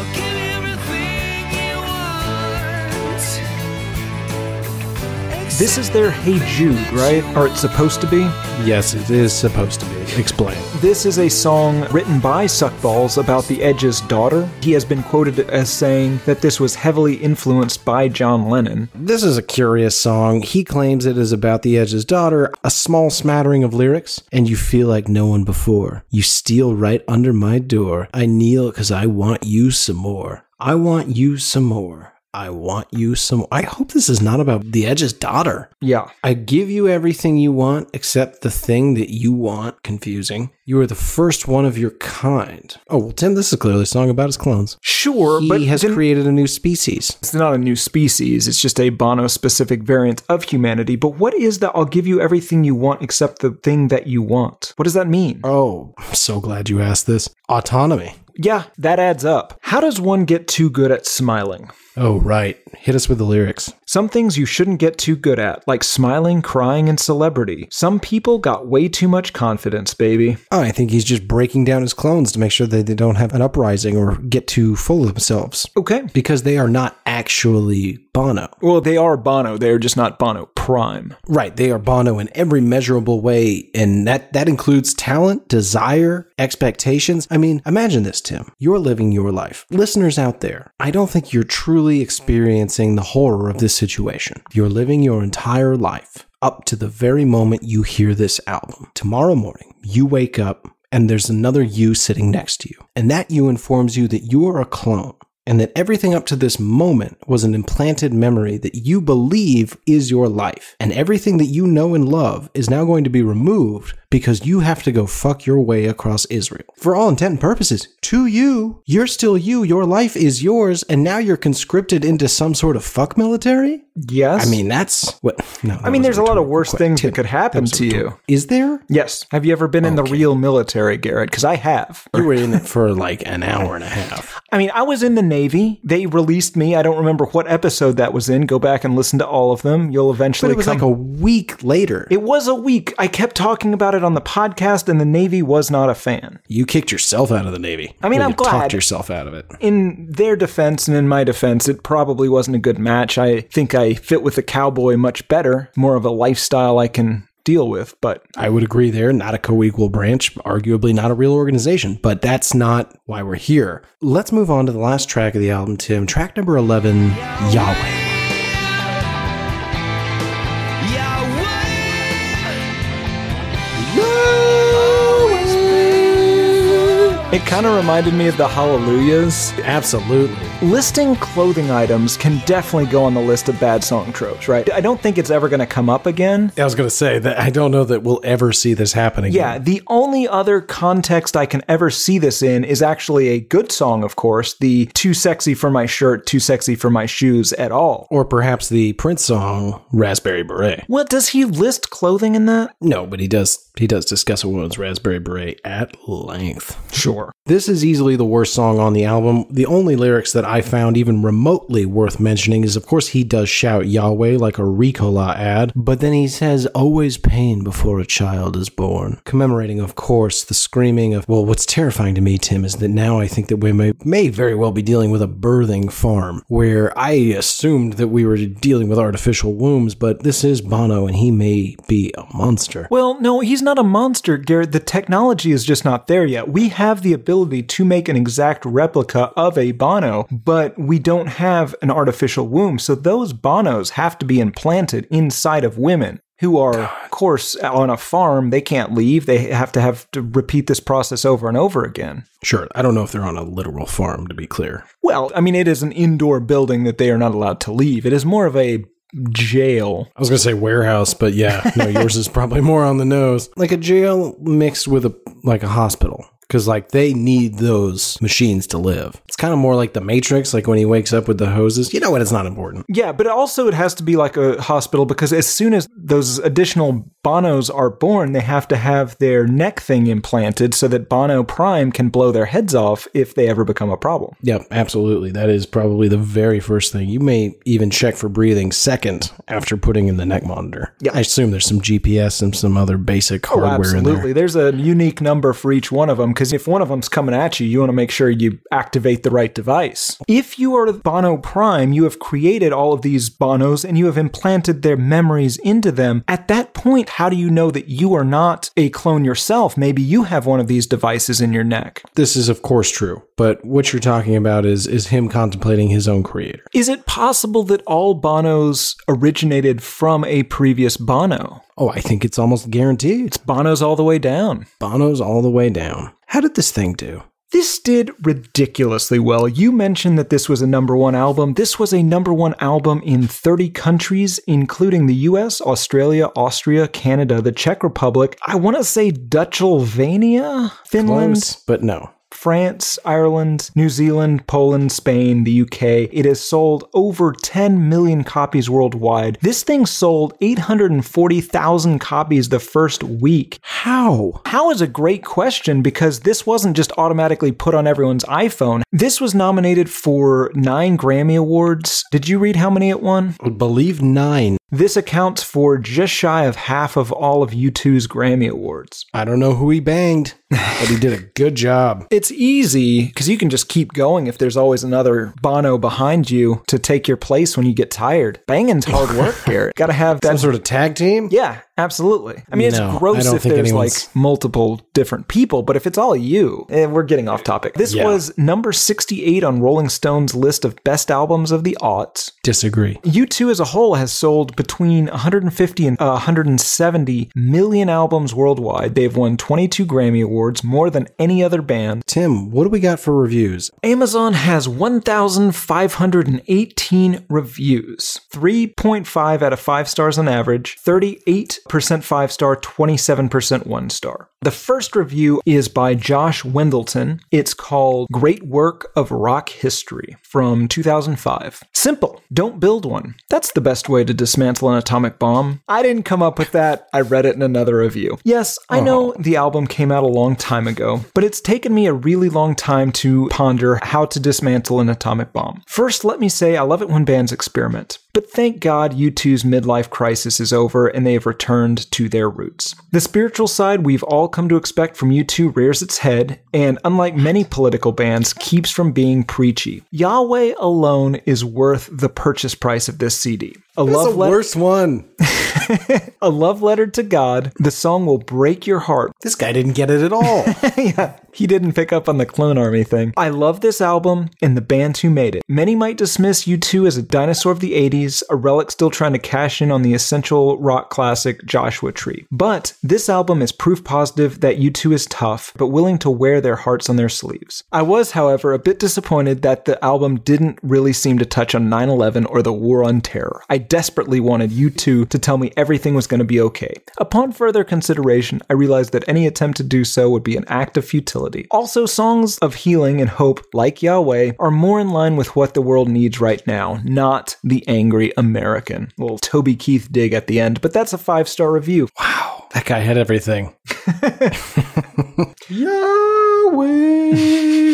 Speaker 3: This is their Hey Jude, right? Or it's supposed to be?
Speaker 2: Yes, it is supposed to be. Explain.
Speaker 3: This is a song written by Suckballs about the Edge's daughter. He has been quoted as saying that this was heavily influenced by John Lennon.
Speaker 2: This is a curious song. He claims it is about the Edge's daughter, a small smattering of lyrics, and you feel like no one before. You steal right under my door. I kneel because I want you some more. I want you some more. I want you some... I hope this is not about the Edge's daughter.
Speaker 3: Yeah.
Speaker 2: I give you everything you want except the thing that you want. Confusing. You are the first one of your kind. Oh, well, Tim, this is clearly a song about his clones.
Speaker 3: Sure,
Speaker 2: he
Speaker 3: but...
Speaker 2: He has
Speaker 3: then,
Speaker 2: created a new species.
Speaker 3: It's not a new species. It's just a Bono-specific variant of humanity. But what is that I'll give you everything you want except the thing that you want? What does that mean?
Speaker 2: Oh, I'm so glad you asked this. Autonomy.
Speaker 3: Yeah, that adds up. How does one get too good at smiling?
Speaker 2: Oh, right. Hit us with the lyrics.
Speaker 3: Some things you shouldn't get too good at, like smiling, crying, and celebrity. Some people got way too much confidence, baby.
Speaker 2: Oh, I think he's just breaking down his clones to make sure that they don't have an uprising or get too full of themselves.
Speaker 3: Okay.
Speaker 2: Because they are not actually Bono.
Speaker 3: Well, they are Bono. They are just not Bono Prime.
Speaker 2: Right. They are Bono in every measurable way, and that, that includes talent, desire, expectations. I mean, imagine this, Tim. You're living your life. Listeners out there, I don't think you're truly experiencing the horror of this situation. You're living your entire life up to the very moment you hear this album. Tomorrow morning, you wake up and there's another you sitting next to you. And that you informs you that you are a clone. And that everything up to this moment was an implanted memory that you believe is your life. And everything that you know and love is now going to be removed because you have to go fuck your way across Israel. For all intent and purposes, to you, you're still you, your life is yours, and now you're conscripted into some sort of fuck military?
Speaker 3: Yes.
Speaker 2: I mean, that's... what. No,
Speaker 3: I mean, there's a lot of worse
Speaker 2: question.
Speaker 3: things that could happen
Speaker 2: that
Speaker 3: to you.
Speaker 2: Is there?
Speaker 3: Yes. Have you ever been in the
Speaker 2: Okay.
Speaker 3: real military, Garrett? Because I have.
Speaker 2: You were in it for like an hour and a half.
Speaker 3: I mean, I was in the Navy. They released me. I don't remember what episode that was in. Go back and listen to all of them. You'll eventually
Speaker 2: But it was
Speaker 3: come...
Speaker 2: like a week later.
Speaker 3: It was a week. I kept talking about it on the podcast, and the Navy was not a fan.
Speaker 2: You kicked yourself out of the Navy.
Speaker 3: I mean,
Speaker 2: Well,
Speaker 3: I'm
Speaker 2: you
Speaker 3: glad.
Speaker 2: talked yourself out of it.
Speaker 3: In their defense and in my defense, it probably wasn't a good match. I think I fit with the cowboy much better. More of a lifestyle I can deal with, but...
Speaker 2: I would agree there. Not a co-equal branch, arguably not a real organization, but that's not why we're here. Let's move on to the last track of the album, Tim. Track number eleven, Yahweh.
Speaker 3: It kind of reminded me of the Hallelujahs.
Speaker 2: Absolutely.
Speaker 3: Listing clothing items can definitely go on the list of bad song tropes, right? I don't think it's ever going to come up again.
Speaker 2: I was going to say that I don't know that we'll ever see this happen again.
Speaker 3: Yeah, the only other context I can ever see this in is actually a good song, of course, the Too Sexy for My Shirt, Too Sexy for My Shoes at all.
Speaker 2: Or perhaps the Prince song, Raspberry Beret.
Speaker 3: What, does he list clothing in that?
Speaker 2: No, but he does he does discuss a woman's Raspberry Beret at length.
Speaker 3: Sure.
Speaker 2: This is easily the worst song on the album. The only lyrics that I found even remotely worth mentioning is, of course, he does shout Yahweh like a Ricola ad, but then he says, always pain before a child is born. Commemorating, of course, the screaming of, well, what's terrifying to me, Tim, is that now I think that we may, may very well be dealing with a birthing farm, where I assumed that we were dealing with artificial wombs, but this is Bono, and he may be a monster.
Speaker 3: Well, no, he's not a monster, Garrett. The technology is just not there yet. We have the the ability to make an exact replica of a Bono, but we don't have an artificial womb. So those Bonos have to be implanted inside of women who are, of course, on a farm. They can't leave. They have to have to repeat this process over and over again.
Speaker 2: Sure. I don't know if they're on a literal farm, to be clear.
Speaker 3: Well, I mean, it is an indoor building that they are not allowed to leave. It is more of a jail.
Speaker 2: I was going to say warehouse, but yeah, no, yours is probably more on the nose. Like a jail mixed with a like a hospital. Because, like, they need those machines to live. It's kind of more like the Matrix, like when he wakes up with the hoses. You know what? It's not important.
Speaker 3: Yeah, but also it has to be like a hospital because as soon as those additional Bonos are born, they have to have their neck thing implanted so that Bono Prime can blow their heads off if they ever become a problem.
Speaker 2: Yep, absolutely. That is probably the very first thing. You may even check for breathing second after putting in the neck monitor. Yeah. I assume there's some G P S and some other basic hardware
Speaker 3: oh, absolutely.
Speaker 2: in there. Absolutely.
Speaker 3: There's a unique number for each one of them. Because if one of them's coming at you, you want to make sure you activate the right device. If you are Bono Prime, you have created all of these Bonos and you have implanted their memories into them. At that point, how do you know that you are not a clone yourself? Maybe you have one of these devices in your neck.
Speaker 2: This is, of course, true. But what you're talking about is, is him contemplating his own creator.
Speaker 3: Is it possible that all Bonos originated from a previous Bono?
Speaker 2: Oh, I think it's almost guaranteed.
Speaker 3: It's Bonos all the way down.
Speaker 2: Bonos all the way down. How did this thing do?
Speaker 3: This did ridiculously well. You mentioned that this was a number one album. This was a number one album in thirty countries, including the U S, Australia, Austria, Canada, the Czech Republic. I want to say Dutchylvania, Finland.
Speaker 2: Close, but no.
Speaker 3: France, Ireland, New Zealand, Poland, Spain, the U K. It has sold over ten million copies worldwide. This thing sold eight hundred forty thousand copies the first week. How? How is a great question because this wasn't just automatically put on everyone's iPhone. This was nominated for nine Grammy Awards. Did you read how many it won?
Speaker 2: I believe nine.
Speaker 3: This accounts for just shy of half of all of U two's Grammy Awards.
Speaker 2: I don't know who he banged, but he did a good job.
Speaker 3: It's easy because you can just keep going if there's always another Bono behind you to take your place when you get tired. Banging's hard work, Garrett. Got to have that
Speaker 2: some sort of tag team?
Speaker 3: Yeah, absolutely. I mean,
Speaker 2: no,
Speaker 3: it's gross if there's anyone's... like multiple different people, but if it's all you, eh, we're getting off topic. This yeah. was number sixty-eight on Rolling Stone's list of best albums of the aughts.
Speaker 2: Disagree.
Speaker 3: U two as a whole has sold between one hundred fifty and uh, one hundred seventy million albums worldwide. They've won twenty-two Grammy Awards, more than any other band.
Speaker 2: Tim, what do we got for reviews?
Speaker 3: Amazon has one thousand five hundred eighteen reviews. three point five out of five stars on average, thirty-eight percent five star, twenty-seven percent one star. The first review is by Josh Wendleton. It's called Great Work of Rock History from two thousand five. Simple. Don't build one. That's the best way to dismantle an atomic bomb. I didn't come up with that. I read it in another review. Yes, I oh. know the album came out a long time ago, but it's taken me a really long time to ponder how to dismantle an atomic bomb. First, let me say I love it when bands experiment. But thank God U two's midlife crisis is over and they have returned to their roots. The spiritual side we've all come to expect from U two rears its head, and unlike many political bands, keeps from being preachy. Yahweh alone is worth the purchase price of this C D. A
Speaker 2: That's
Speaker 3: love
Speaker 2: the
Speaker 3: letter-
Speaker 2: worst one.
Speaker 3: A love letter to God. The song will break your heart.
Speaker 2: This guy didn't get it at all.
Speaker 3: Yeah, he didn't pick up on the Clone Army thing. I love this album and the band who made it. Many might dismiss U two as a dinosaur of the eighties, a relic still trying to cash in on the essential rock classic Joshua Tree. But this album is proof positive that U two is tough, but willing to wear their hearts on their sleeves. I was, however, a bit disappointed that the album didn't really seem to touch on nine eleven or the War on Terror. I desperately wanted U two to tell me everything was going to be okay. Upon further consideration, I realized that any attempt to do so would be an act of futility. Also, songs of healing and hope, like Yahweh, are more in line with what the world needs right now, not the angry American. A little Toby Keith dig at the end, but that's a five-star review.
Speaker 2: Wow, that guy had everything.
Speaker 3: Yahweh.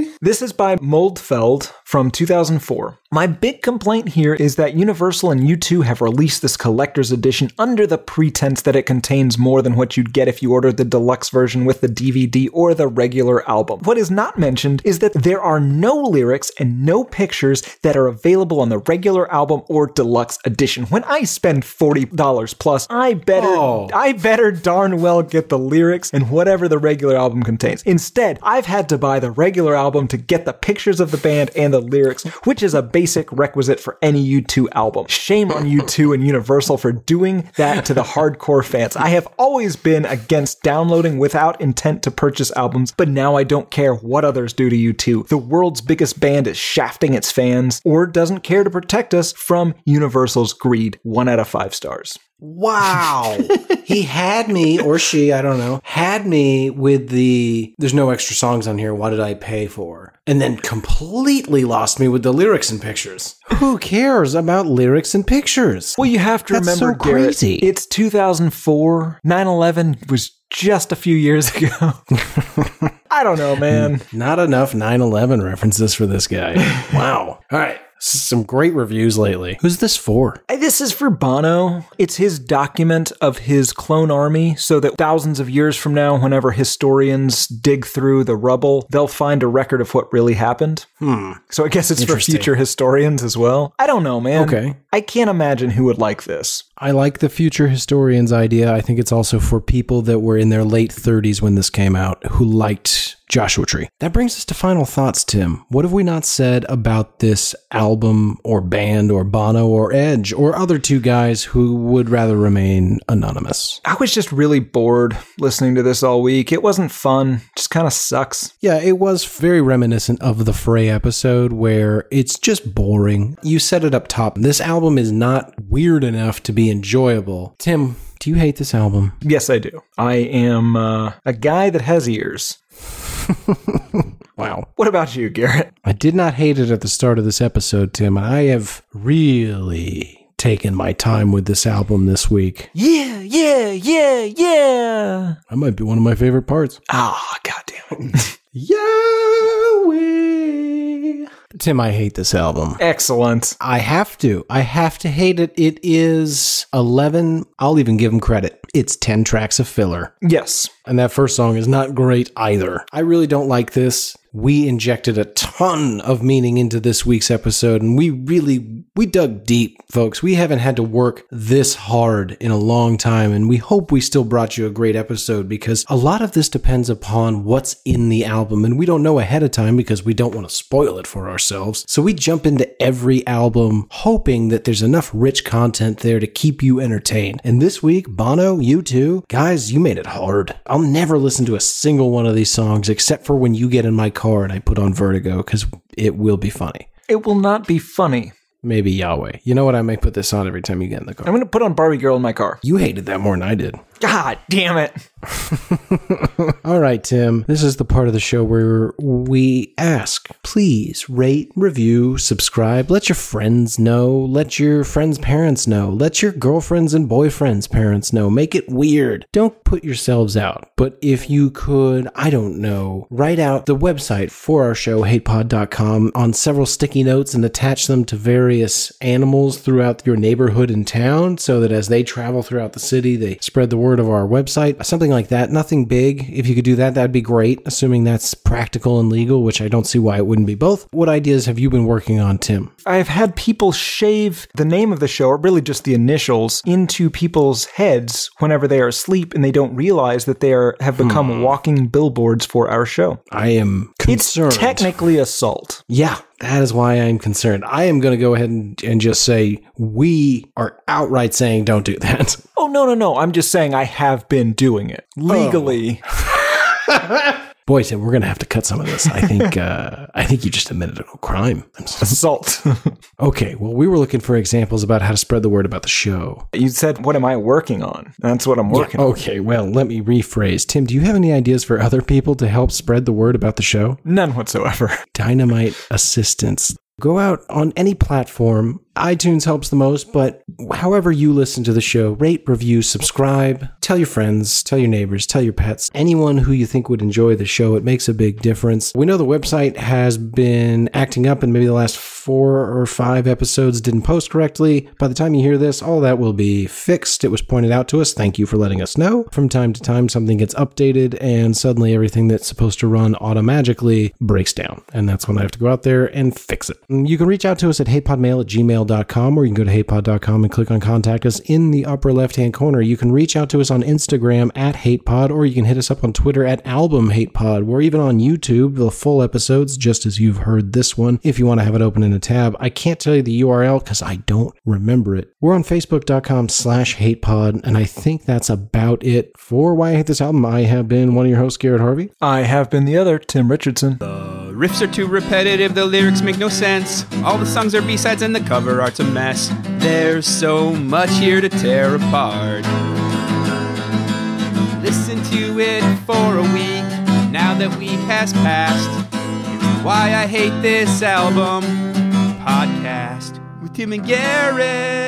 Speaker 2: movie?
Speaker 3: This is by Moldfeld from two thousand four. My big complaint here is that Universal and U two have released this collector's edition under the pretense that it contains more than what you'd get if you ordered the deluxe version with the D V D or the regular album. What is not mentioned is that there are no lyrics and no pictures that are available on the regular album or deluxe edition. When I spend forty dollars plus, I better, oh. I better darn well get the lyrics and whatever the regular album contains. Instead, I've had to buy the regular album to get the pictures of the band and the lyrics, which is a basic requisite for any U two album. Shame on U two and Universal for doing that to the hardcore fans. I have always been against downloading without intent to purchase albums, but now I don't care what others do to U two. The world's biggest band is shafting its fans or doesn't care to protect us from Universal's greed. One out of five stars.
Speaker 2: Wow. He had me, or she, I don't know, had me with the, there's no extra songs on here, what did I pay for? And then completely lost me with the lyrics and pictures. Who cares about lyrics and pictures?
Speaker 3: Well, you have to
Speaker 2: That's
Speaker 3: remember,
Speaker 2: so crazy.
Speaker 3: Garrett, it's two thousand four. nine eleven was just a few years ago. I don't know, man.
Speaker 2: Not enough nine eleven references for this guy. Wow. All right. Some great reviews lately. Who's this for?
Speaker 3: This is for Bono. It's his document of his clone army so that thousands of years from now, whenever historians dig through the rubble, they'll find a record of what really happened.
Speaker 2: Hmm.
Speaker 3: So I guess it's for future historians as well. I don't know, man.
Speaker 2: Okay.
Speaker 3: I can't imagine who would like this.
Speaker 2: I like the future historians idea. I think it's also for people that were in their late thirties when this came out who liked Joshua Tree. That brings us to final thoughts, Tim. What have we not said about this album or band or Bono or Edge or other two guys who would rather remain anonymous?
Speaker 3: I was just really bored listening to this all week. It wasn't fun. Just kind of sucks.
Speaker 2: Yeah, it was very reminiscent of the Frey episode where it's just boring. You said it up top. This album is not weird enough to be enjoyable. Tim, do you hate this album?
Speaker 3: Yes, I do. I am uh, a guy that has ears.
Speaker 2: Wow.
Speaker 3: What about you, Garrett?
Speaker 2: I did not hate it at the start of this episode, Tim. I have really taken my time with this album this week.
Speaker 3: Yeah, yeah, yeah, yeah.
Speaker 2: That might be one of my favorite parts.
Speaker 3: Ah, oh, goddamn it.
Speaker 2: Yahweh. Tim, I hate this album.
Speaker 3: Excellent.
Speaker 2: I have to. I have to hate it. It is eleven. I'll even give him credit. It's ten tracks of filler.
Speaker 3: Yes.
Speaker 2: And that first song is not great either. I really don't like this. We injected a ton of meaning into this week's episode, and we really, we dug deep, folks. We haven't had to work this hard in a long time, and we hope we still brought you a great episode because a lot of this depends upon what's in the album, and we don't know ahead of time because we don't want to spoil it for ourselves. So we jump into every album hoping that there's enough rich content there to keep you entertained. And this week, Bono, you too, guys, you made it hard. I'll never listen to a single one of these songs except for when you get in my car and I put on Vertigo because it will be funny.
Speaker 3: It will not be funny.
Speaker 2: Maybe Yahweh. You know what? I may put this on every time you get in the car.
Speaker 3: I'm going to put on Barbie Girl in my car.
Speaker 2: You hated that more than I did.
Speaker 3: God damn it.
Speaker 2: All right, Tim. This is the part of the show where we ask, please rate, review, subscribe. Let your friends know. Let your friends' parents know. Let your girlfriends and boyfriends' parents know. Make it weird. Don't put yourselves out. But if you could, I don't know, write out the website for our show, hate pod dot com, on several sticky notes and attach them to various animals throughout your neighborhood and town so that as they travel throughout the city, they spread the word of our website. Something like that. Nothing big. If you could do that, that'd be great, assuming that's practical and legal, which I don't see why it wouldn't be both. What ideas have you been working on, Tim?
Speaker 3: I've had people shave the name of the show, or really just the initials, into people's heads whenever they are asleep and they don't realize that they are have become hmm. walking billboards for our show.
Speaker 2: I am concerned.
Speaker 3: It's technically assault.
Speaker 2: Yeah. That is why I'm concerned. I am going to go ahead and, and just say we are outright saying don't do that.
Speaker 3: Oh, no, no, no. I'm just saying I have been doing it legally.
Speaker 2: Oh. Boy, Tim, we're going to have to cut some of this. I think uh, I think you just admitted a crime.
Speaker 3: Assault.
Speaker 2: Okay, well, we were looking for examples about how to spread the word about the show.
Speaker 3: You said, what am I working on? That's what I'm working
Speaker 2: yeah,
Speaker 3: on.
Speaker 2: Okay, well, let me rephrase. Tim, do you have any ideas for other people to help spread the word about the show?
Speaker 3: None whatsoever.
Speaker 2: Dynamite assistance. Go out on any platform. iTunes helps the most, but however you listen to the show, rate, review, subscribe, tell your friends, tell your neighbors, tell your pets, anyone who you think would enjoy the show. It makes a big difference. We know the website has been acting up and maybe the last four or five episodes didn't post correctly. By the time you hear this, all that will be fixed. It was pointed out to us. Thank you for letting us know. From time to time, something gets updated and suddenly everything that's supposed to run automatically breaks down. And that's when I have to go out there and fix it. You can reach out to us at hatepodmail at gmail dot com, or you can go to hatepod dot com and click on contact us in the upper left-hand corner. You can reach out to us on Instagram at hatepod, or you can hit us up on Twitter at album hatepod. We're even on YouTube, the full episodes, just as you've heard this one, if you want to have it open in a tab. I can't tell you the U R L because I don't remember it. We're on facebook dot com slash hatepod, and I think that's about it for Why I Hate This Album. I have been one of your hosts, Garrett Harvey.
Speaker 3: I have been the other, Tim Richardson.
Speaker 1: The riffs are too repetitive, the lyrics make no sense. All the songs are B-sides and the cover art's a mess. There's so much here to tear apart. Listen to it for a week, now that week has passed. It's Why I Hate This Album podcast with Tim and Garrett.